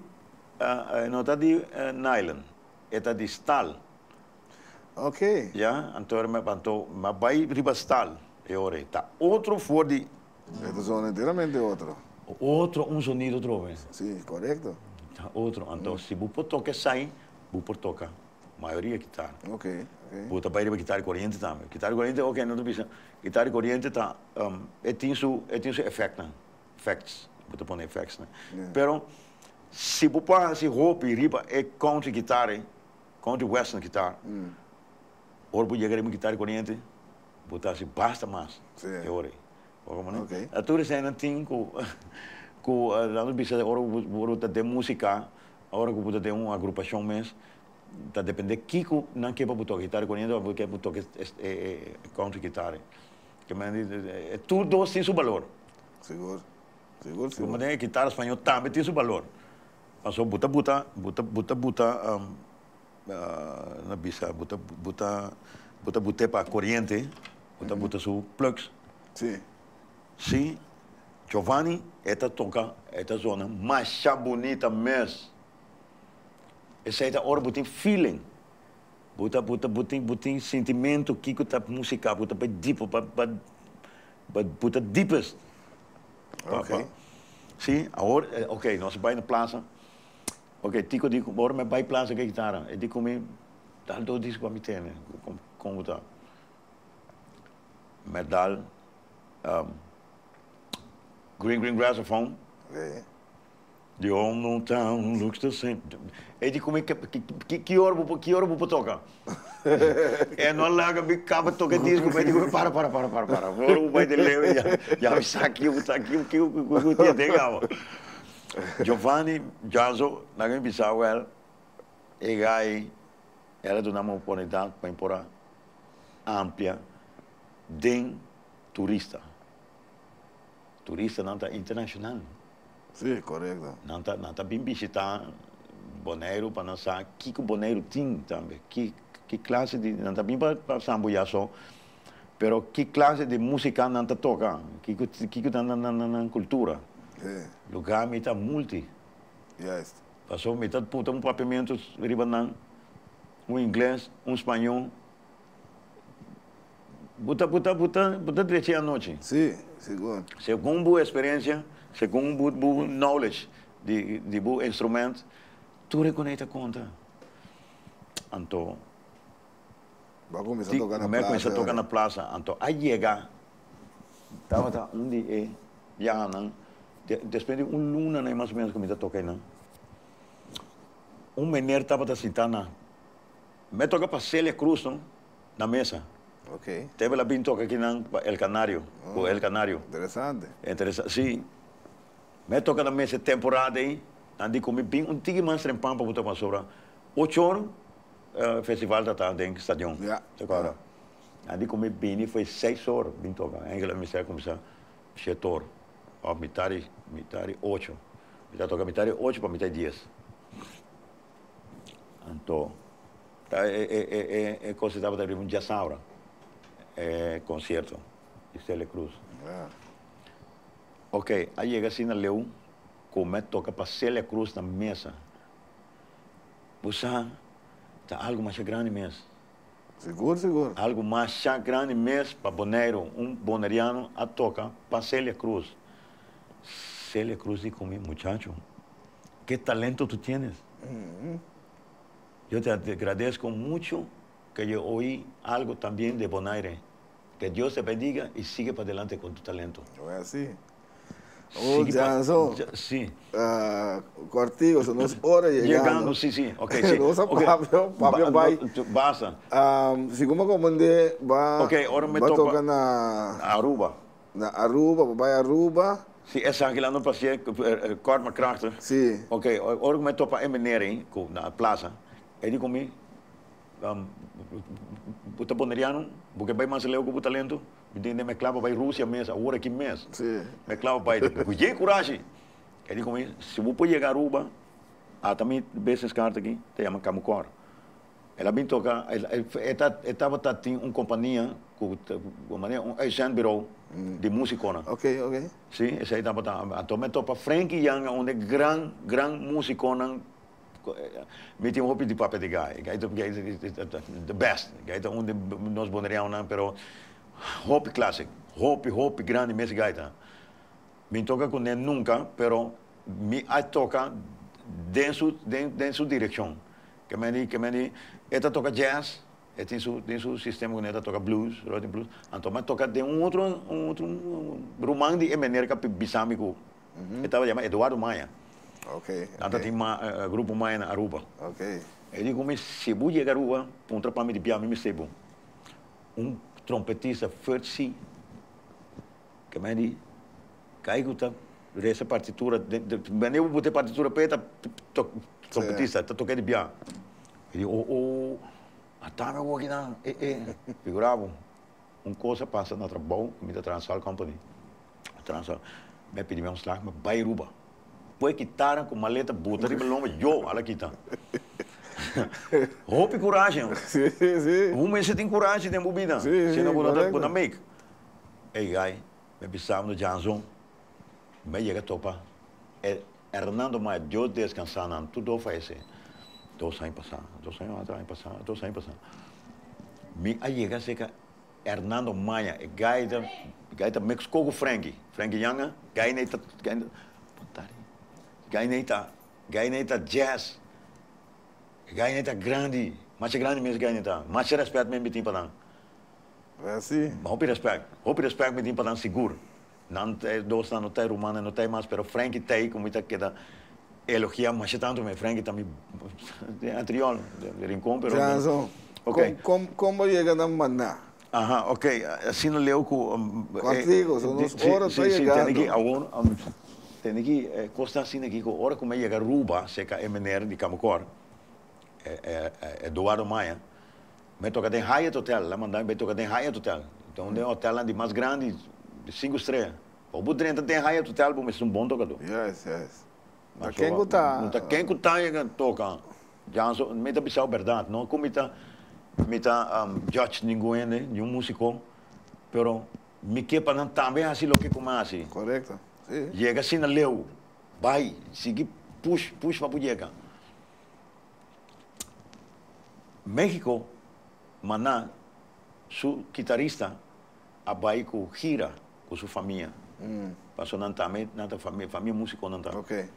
nylon, eta de staal. Ok. Ja, então mas vai riba staal, ora, tá outro for de. Este son inteiramente outro. Outro sonido trove. Sim, correto. Tá outro, então se você toca sai, você toca maioria guitarra. Ok. Você vai riba guitarra corrente também. Guitarra corrente, ok, não precisa. Guitarra corrente tá, tem seu efeito, né? Effects, você põe effects, né? Pero se você passa roupa e riba é country guitarra, country western guitarra. Ora você chegar em guitarra corrente, você se basta mais. É hora. Ok. A todos zijn ting ku lalu bisa orang de música, orang ku buta de uma agrupação mes, tá depende kiko não que para botar guitarra corrente ou que botar country guitarra. Que me tudo tem seu valor. Seguro. Como tem guitarra espanhol também tem seu valor. Passou buta na bisa buta para corrente, buta seu plugs. Sim. Sim, Giovanni, toca esta zona mais bonita mesmo. Essa é a hora que tem feeling, tem sentimento que está música, buta para deep, buta deepest. Ok. Sim, agora, ok, nós vamos na plaza. Ok, tico digo, agora me vai plaza com a guitarra. E digo me, dá dois discos para me ter, né? Como tá? Medal. Green Grassophone. The whole town looks the same. E dico como que hora vou tocar? E não larga me acaba tocar disco, mas digo para. Agora o pai dele já me saquei o que tem Giovanni Jazzo, na gente pensava ela, ela deu uma oportunidade para impor ampla de turista não está internacional. Sim, correto. Não está bem visitar Bonaire para não saber que Bonaire tem também. Que classe de não está bem para sambuia só, pero que classe de música não está toca, que está na cultura. Lugar me está multi. Yes. Passou me está puta papiamento ribanan, inglês, espanhol. Buta trechei a noite. Sim, seguro. Segundo boa experiência, segundo boa knowledge de bom instrumento, tu reconhece conta. Então, começar a tocar na praça. Então, aí chega, estava onde é, já não, depois de luna, né, mais ou menos, como está tocando, menino estava sentado, me toca para Celia Cruz, não, na mesa. Ok. Teve la pinto aqui na El Canário, o El Canário. Interessante. Sim. Me toca na mesa temporada aí, andi comi bem tigre mais trempão para botar para sobra. 8 horas, festival da dentro do estádio. Agora, andi comi bem e foi 6 horas, bem toca. Ainda me sai começar 7 horas, ó metade 8, metade toca metade 8 para metade 10. Então, coisa estava de um dia saura. Concerto de Celia Cruz. Ok, aí chega assim na Leão, como toca para Celia Cruz na mesa. Você está algo mais grande mesmo. Seguro. Algo mais grande mesmo para Bonaire, boneriano a toca para Celia Cruz. Celia Cruz dice comigo, muchacho, que talento tu tienes. Eu te agradeço muito que eu ouí algo também de Bonaire. Que Deus te bendiga e siga para adelante com tu talento. É assim. Ô, Janson. Sim. Cortigo, são as horas chegando. Sim. Ok, sim. Nossa, Fábio vai. Basta. Segundo comandante, vai tocar na Aruba. Na Aruba, vai Aruba. Sim, essa aqui lá não passei, kort maar krachten. Sim. Ok, ora me topa em Menere, na plaza. Ele comigo. Buta boneriano, porque vai mais leu com o talento, Me clava para a Rússia mesmo, agora aqui mesmo. Me clava para aí. Porque coragem. Ele disse, se você pode chegar a Aruba, também vezes carta aqui, te chama Camucor. Ela vem tocar, ela estava tendo uma companhia, um agent bureau de música. Ok. Sim, essa aí estava então me topa Frankie Young, onde gran músico, me tinha um hobby de papel de gai, the best, gaita onde nós boneriam não, pero hobby clássico, hobby grande mesmo gaita. Me toca com ele nunca, pero me toca dentro sua direção. Que me ela toca jazz, tem seu sistema que ela toca blues, rhythm blues. Então me toca de outro romance de maneira que bisâmico. Estava chamado Eduardo Maia. Ok. Então tem grupo Maia na Aruba. Ok. Eu digo, se eu chegar a Aruba, um trapame de piano, me sebo. Trompetista, Fertzi, que me diz, caigo essa partitura, eu botei partitura para ele, trompetista, toquei de piano. Ele diz, estava aqui na, figurava, coisa passa na trabalho, me da Transal Company, me pediu um slag, mas vai Aruba. Põe guitarra com maleta, bota de meloma, eu, olha aqui tá. Roupa e coragem. Sim. Você tem coragem, tem bobina. Se não pode make. Ei, gai, me pensava no Janson, me chega a topa. Hernando Maia, eu descansar, não, tudo faz assim. 2 anos passar. Me chega a ser Hernando Maia, gaita Mexico com Frankie Young, gaita jazz, gaita grande, mais grande mesmo gaita, mais respeito mesmo tem para dar. É assim. Houve respeito me tem para dar seguro. Não tem dois não tem romano, não tem mais, pero Frankie tem como está que elogiar mais tanto me Frankie também é triol, de rincón, pero. Ok. Como chega na Maná? Ok. Assim não leu com. Contigo, são uns horas para chegar. Tem que costa assim aqui, com hora como chega Aruba, seca MNR de Camucor, Eduardo Maia, me toca tem Hyatt Hotel, lá mandar me toca tem Hyatt Hotel, então é um hotel lá de mais grande, de 5 estrelas. O Budrenta tem Hyatt Hotel, mas é um bom tocador. Yes. Mas quem que tá toca, já me tá pensando verdade, não como tá judge nenhum músico, pero me que para não também assim o que como assim. Correto. Chega assim na leu, vai, sigue, push para chegar. México, Maná, seu guitarrista, vai com gira com sua família. Passou não também, nada família músico não tá. Ok.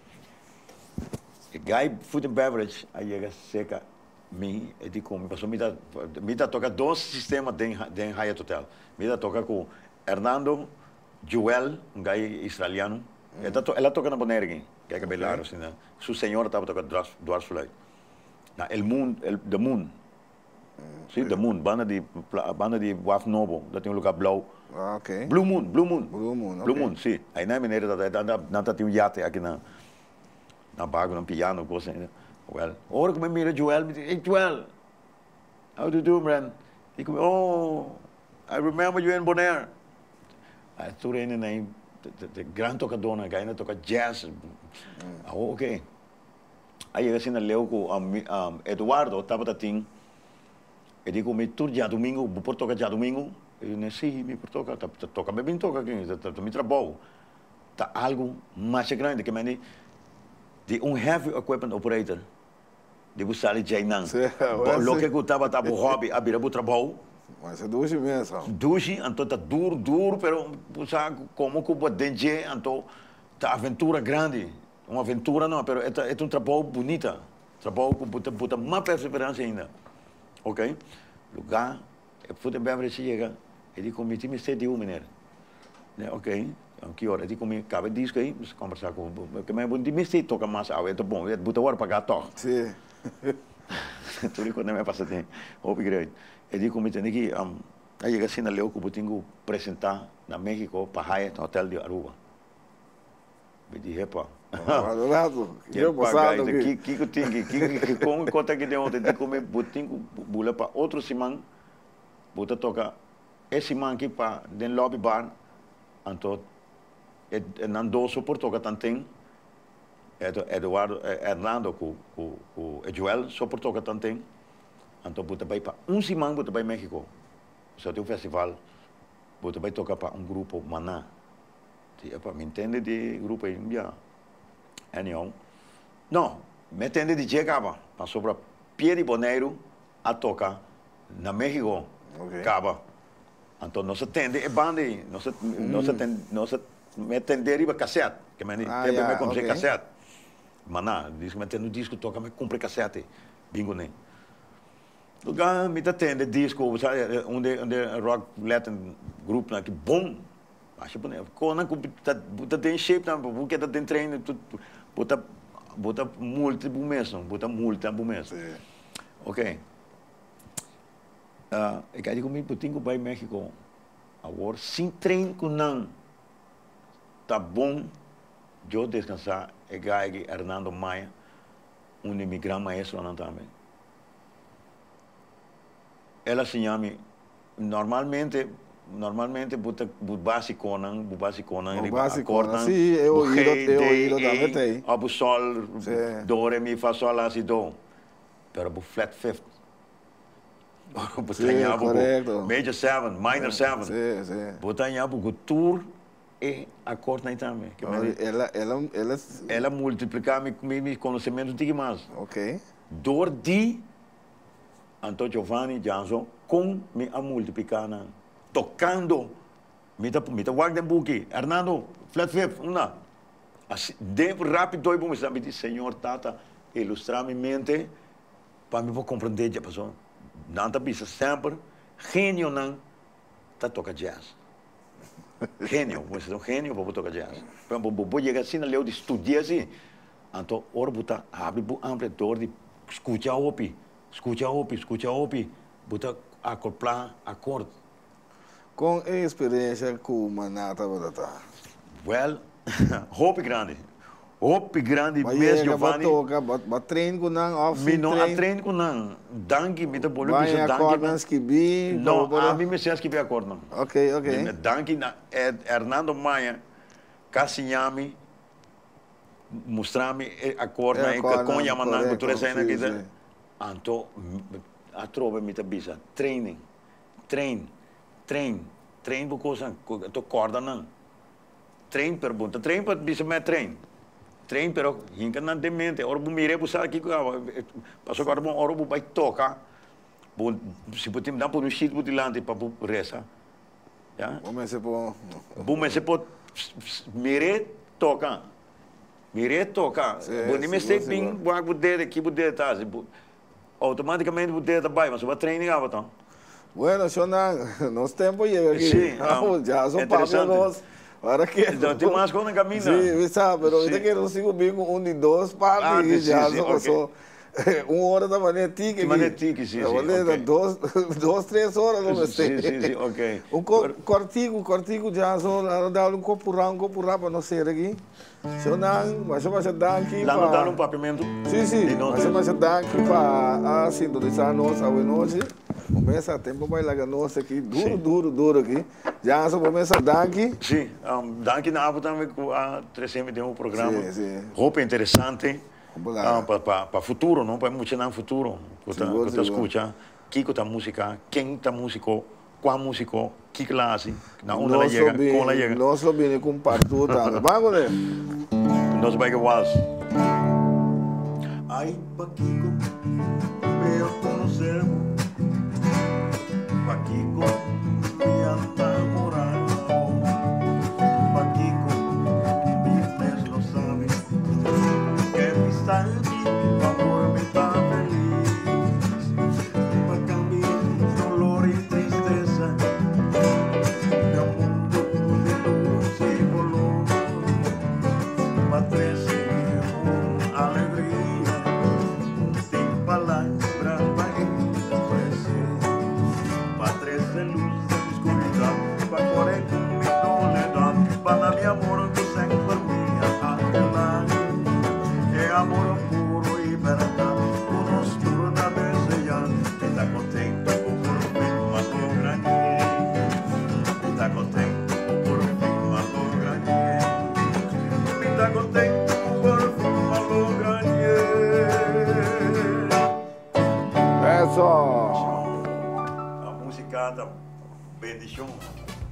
Guy Food and Beverage, aí chega seca, me como passou me dá toca 2 sistemas de Hyatt Hotel. Me dá toca com Hernando Joel, um gajo israeliano, ela toca na Bonergin, que é cabelado, assim, né? Sua senhora estava tocando Duarte Sulay. The Moon. Sim, The Moon, banda de Waf Novo, da tem um lugar blau. Ok. Blue Moon, sim. Aí na maneira, não tem um iate aqui na bago, no piano, coisa, né? Well, ora como mira Joel, me diz, hey Joel, how do you do, man? He come, I remember you in Bonaire. Toen in de grand tocadona, gaina toca jazz. Ok. Aí eu assim na leu com Eduardo, estava tatim. Eu digo, me tur já domingo, vou tocar já domingo. Eu disse, sim, me toca, me bem toca aqui, me trabalho. Tá algo mais grande que me de heavy equipment operator. De buscar ali Jainan. Lo que eu estava hobby, a virar para o trabalho. Mas é duche mesmo. Duche, então tá duro, pero como que o danger, então tá aventura grande. Uma aventura não, pero é um trabalho bonito. Trabalho com puta mais perseverança ainda. Ok? Lugar, food and beverage chega. Ele comete me cediu, menino. Ok? Que hora? Ele come cabe disco aí, conversar com o que mais bom de me sei toca mais, é bom, é botar hora para gato. Sim. Tudo quando me passa tem, hobby grande. Ele come tem que aí chega assim na leu que eu tenho apresentar na México para Hyatt Hotel de Aruba. Me disse, epa. Adorado. Eu passado aqui. Que como conta que deu ontem, de comer botinho, bula para outro semana, bota toca esse man aqui para den lobby bar, então não dou suporte que tanto Eduardo Hernando com Joel suporte que tanto, então buta vai para semana buta vai México, só tem um festival, buta vai tocar para grupo Maná, para me entender de grupo aí, já, anyhow, não, me entende de chegava, passou para Pierre Boneiro a tocar na México, acaba. Então nós atende banda, nós me atender iba cassete, que me comprei cassete. Maná, diz que me atende disco, toca, me comprei cassete, bingo nem. Lugar me atende disco, sabe, onde rock Latin grupo na que bom, acho que né, quando buta tem shape, na porque tá tem treino, buta multi bom mesmo, ok. Ik ga comigo putinho bij México. Agora, sem treino com não, tá bom. Eu descansar. Eu ga Hernando Maia, imigrante maestro não também. Ela se chama normalmente básico não, sim, eu ouvi também. Abu sol, do re mi fa sol la si do. Pero bu flat fifth. Correcto. Major 7, minor 7. Botanha o tour e acorde na também. Ela multiplicar meu conhecimento de mais. Ok. Door die Anto Giovanni Janson com me a multiplicar na tocando me tá guardando buki. Hernando flat fifth, uma. Assim, de rápido dois bom me diz senhor Tata ilustrar minha mente para me compreender a pessoa. Não tá bisa sempre gênio não tá toca jazz. Gênio, você é um gênio para tocar jazz. Para vou chegar assim na leu de estudar assim. Então, ora botar abre o ampliador de escutar opi, botar acoplar acorde. Com a experiência com o Manata Bodata. Well, hope grande mesmo, Giovanni. Mas treino com não, off não treino com não. Danke, me dá bolo bicho danke. Acordas que bi. Não, a mim me sens que bi acordo não. Ok. Danke na Hernando Maia, Cassignami, mostrar-me acordo na com Yamanang, cultura cena que é. Então, a trova me tá bisa. Trein por coisa, tô corda não. Trein pergunta, trein para bisa me trein. Trein pero hinca na demente. Ora bu mire bu sa aqui passou agora bom ora bu vai tocar. Bu se putem dar por um sheet bu dilante para bu reza. Já? Bu me se po mire toca. Bu nem me sei bem bu dele aqui bu dele tá. Automaticamente bu dele tá bem, mas bu treino agora então. Bueno, nos tempo llega aquí. Sí, ya son papios. Para que então tem mais coisa na caminho. Sim, sabe, mas eu quero seguir comigo de dois partes já só 1 hora da manhã tique. Sim. Duas, 3 horas não sei. Sim, ok. Cortico já só dá um copurrão para não ser aqui. Se não, mas eu vou dar aqui para... Lá não dá um papimento? Sim, mas eu vou dar aqui para sintonizar nós a noite. Começa a tempo vai lá nossa aqui, duro aqui. Já só começa a dar aqui. Sim, daqui na Abu também a 3M tem um programa. Sim. Roupa interessante. Para futuro, não para muito no futuro. Você escuta, que tá música, quem tá músico, qual músico, que classe, na onde ela chega, como ela chega. Nós só vimos com parto tá. Vamos ver. Nós vai que waltz. Ai, Paquico, meu conselho. Paquico, me enamorar. Paquico, mi lo sabe. Que me sabe, amor me está feliz. Para cambiar dolor y tristeza. De un mundo de luz y color. Para crecer con alegría. Sin palabras para expresar. De luz de oscuridad. Isso. A música da bendição.